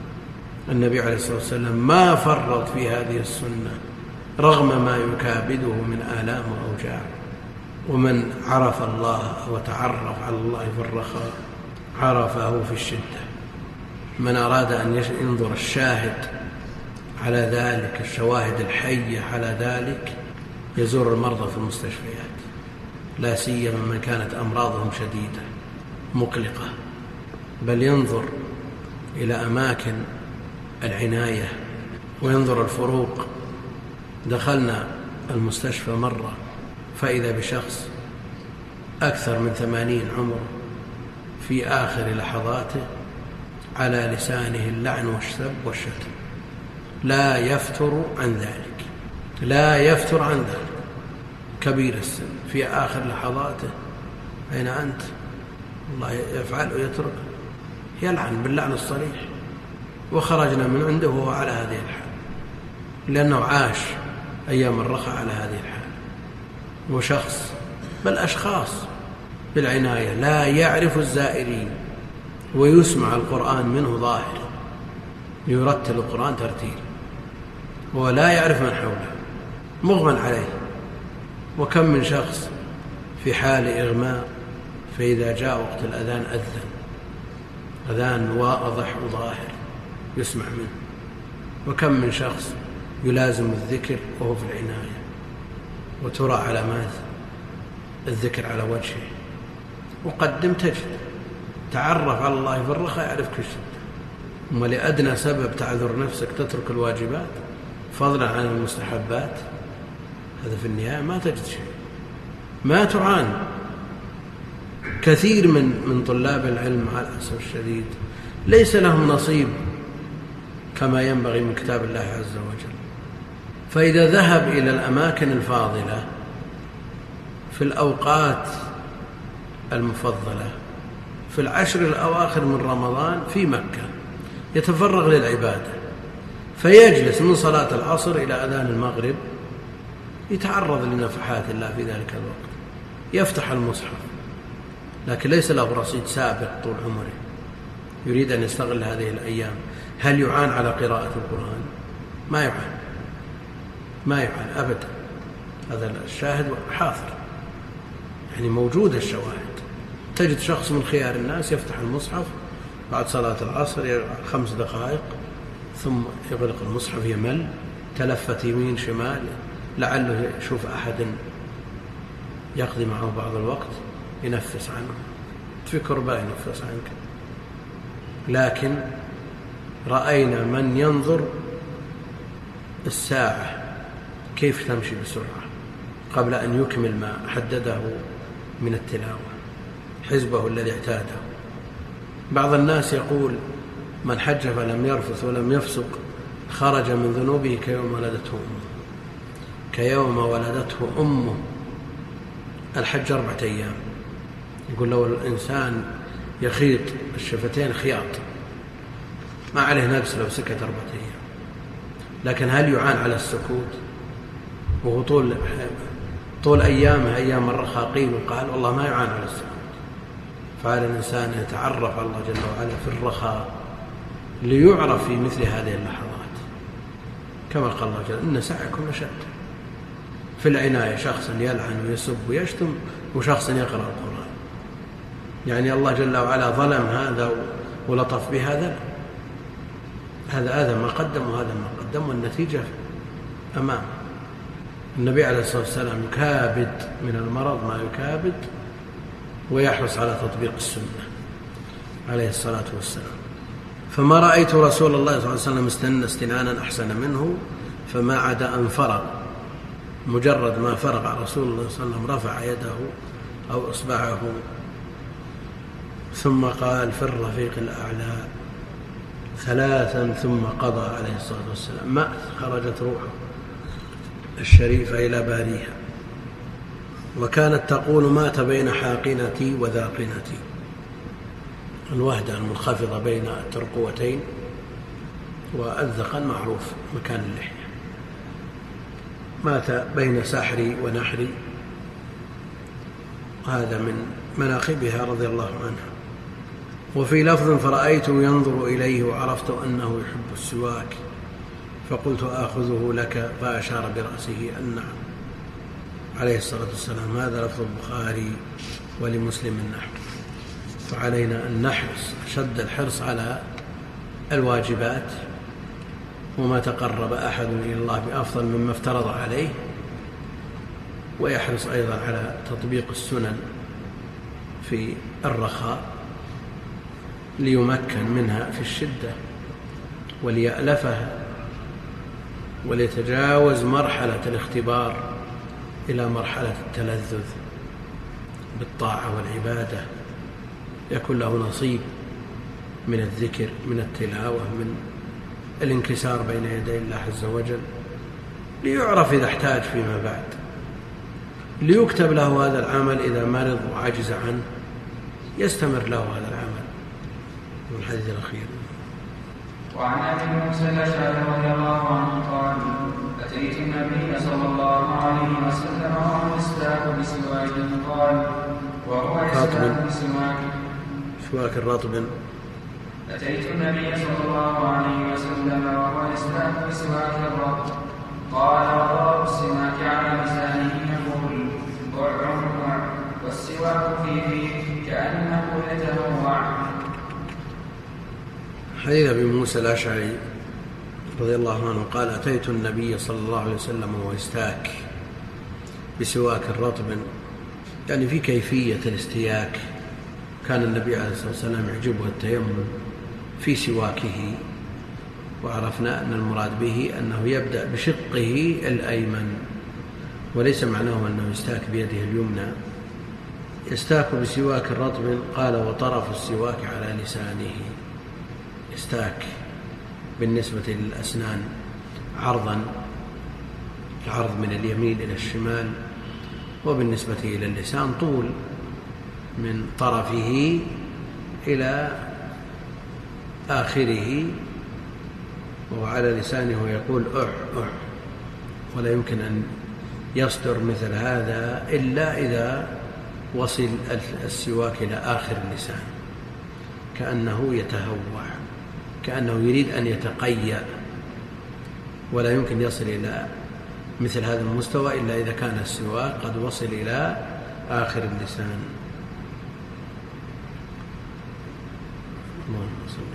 النبي عليه الصلاة والسلام ما فرط في هذه السنة رغم ما يكابده من آلام وأوجاع. ومن عرف الله وتعرف على الله في الرخاء عرفه في الشدة. من أراد أن ينظر الشاهد على ذلك، الشواهد الحية على ذلك، يزور المرضى في المستشفيات، لا سيما من كانت أمراضهم شديدة مقلقة، بل ينظر إلى أماكن العناية وينظر الفروق. دخلنا المستشفى مرة فإذا بشخص أكثر من ثمانين عمره في آخر لحظاته على لسانه اللعن والسب والشتم، لا يفتر عن ذلك، لا يفتر عن ذلك، كبير السن في آخر لحظاته. أين أنت؟ الله يفعل ويترك، يلعن باللعن الصريح. وخرجنا من عنده وهو على هذه الحال، لأنه عاش أيام الرخاء على هذه الحال. وشخص بل أشخاص بالعناية لا يعرف الزائرين ويسمع القرآن منه ظاهر، يرتل القرآن ترتيل ولا يعرف من حوله، مغمى عليه. وكم من شخص في حال إغماء فإذا جاء وقت الأذان أذن، أذان واضح وظاهر يسمع منه. وكم من شخص يلازم الذكر وهو في العناية وترى علامات الذكر على وجهه. وقدم تجد، تعرف على الله في الرخاء يعرفك في الشدة. وما لأدنى سبب تعذر نفسك تترك الواجبات فضلا عن المستحبات، هذا في النهاية ما تجد شيء، ما تعان. كثير من من طلاب العلم على الأسف الشديد ليس لهم نصيب كما ينبغي من كتاب الله عز وجل. فإذا ذهب إلى الأماكن الفاضلة في الأوقات المفضلة في العشر الأواخر من رمضان في مكة يتفرغ للعبادة، فيجلس من صلاة العصر إلى أذان المغرب يتعرض لنفحات الله في ذلك الوقت، يفتح المصحف، لكن ليس له رصيد سابق طول عمره يريد أن يستغل هذه الأيام. هل يعان على قراءة القرآن؟ ما يعان، ما يعان أبدا. هذا الشاهد حاضر، يعني موجود الشواهد. تجد شخص من خيار الناس يفتح المصحف بعد صلاة العصر خمس دقائق ثم يغلق المصحف، يمل، تلفت يمين شمال لعله يشوف أحد يقضي معه بعض الوقت ينفس عنه، في كرباء ينفس عنك. لكن رأينا من ينظر الساعة كيف تمشي بسرعة قبل أن يكمل ما حدده من التلاوة، حزبه الذي اعتاده. بعض الناس يقول من حج فلم يرفث ولم يفسق خرج من ذنوبه كيوم ولدته أمه. كيوم ولدته أمه، الحج أربعة أيام. يقول لو الإنسان يخيط الشفتين خياط ما عليه نقص لو سكت أربعة أيام. لكن هل يعان على السكوت وهو طول طول أيامه أيام الرخاء؟ وقال والله ما يعان على السكوت. فعلى الإنسان يتعرف الله جل وعلا في الرخاء ليعرف في مثل هذه اللحظات، كما قال الله جل إن سعيكم لشتى. في العناية شخص يلعن ويسب ويشتم وشخص يقرأ القرآن، يعني الله جل وعلا ظلم هذا ولطف بهذا؟ هذا هذا ما قدم وهذا ما قدم، والنتيجة أمام. النبي عليه الصلاة والسلام يكابد من المرض ما يكابد ويحرص على تطبيق السنة عليه الصلاة والسلام. فما رأيت رسول الله صلى الله عليه وسلم استنى استنانا أحسن منه، فما عدا أن فرغ، مجرد ما فرغ رسول الله صلى الله عليه وسلم رفع يده أو إصبعه ثم قال في الرفيق الأعلى ثلاثا ثم قضى عليه الصلاة والسلام. ما خرجت روحه الشريفة إلى باريها، وكانت تقول مات بين حاقنتي وذاقنتي، الوهدة المنخفضة بين الترقوتين، والذقن معروف مكان اللحية. مات بين ساحري ونحري، هذا من مناقبها رضي الله عنها. وفي لفظ فرأيته ينظر إليه وعرفت أنه يحب السواك فقلت آخذه لك، فأشار برأسه أن نعم عليه الصلاة والسلام. هذا لفظ البخاري ولمسلم النحو. فعلينا أن نحرص أشد الحرص على الواجبات، وما تقرب أحد إلى الله بأفضل مما افترض عليه، ويحرص أيضا على تطبيق السنن في الرخاء ليمكن منها في الشدة وليألفها وليتجاوز مرحلة الاختبار إلى مرحلة التلذذ بالطاعة والعبادة، يكون له نصيب من الذكر، من التلاوة، من الانكسار بين يدي الله عز وجل، ليعرف إذا احتاج فيما بعد، ليكتب له هذا العمل إذا مرض وعجز عنه يستمر له هذا العمل. والحديث الأخير. وعن أبي موسى الأشعري رضي الله عنه قال أتيت النبي صلى الله عليه وسلم وهو يستاك بسواك قال وهو يستاك بسواك سواك الرطب. أتيت النبي صلى الله عليه وسلم وهو يستاك بسواك الرطب قال وضرب السواك على لسانه يقول وعمع والسواك في فيه كأنه يتنوع. حديث أبي موسى الأشعري رضي الله عنه قال أتيت النبي صلى الله عليه وسلم وهو يستاك بسواك الرطب، يعني في كيفية الاستياك. كان النبي عليه الصلاة والسلام يعجبه التيمم في سواكه، وعرفنا أن المراد به أنه يبدأ بشقه الأيمن، وليس معناه أنه يستاك بيده اليمنى. يستاك بسواك الرطب قال وطرف السواك على لسانه، يستاك بالنسبة للأسنان عرضا، العرض من اليمين إلى الشمال، وبالنسبة إلى اللسان طول من طرفه إلى آخره، وعلى لسانه يقول أح أح، ولا يمكن أن يصدر مثل هذا إلا إذا وصل السواك إلى آخر اللسان، كأنه يتهوع، كأنه يريد أن يتقيأ، ولا يمكن يصل إلى مثل هذا المستوى إلا إذا كان السواك قد وصل إلى آخر اللسان. اللهم صل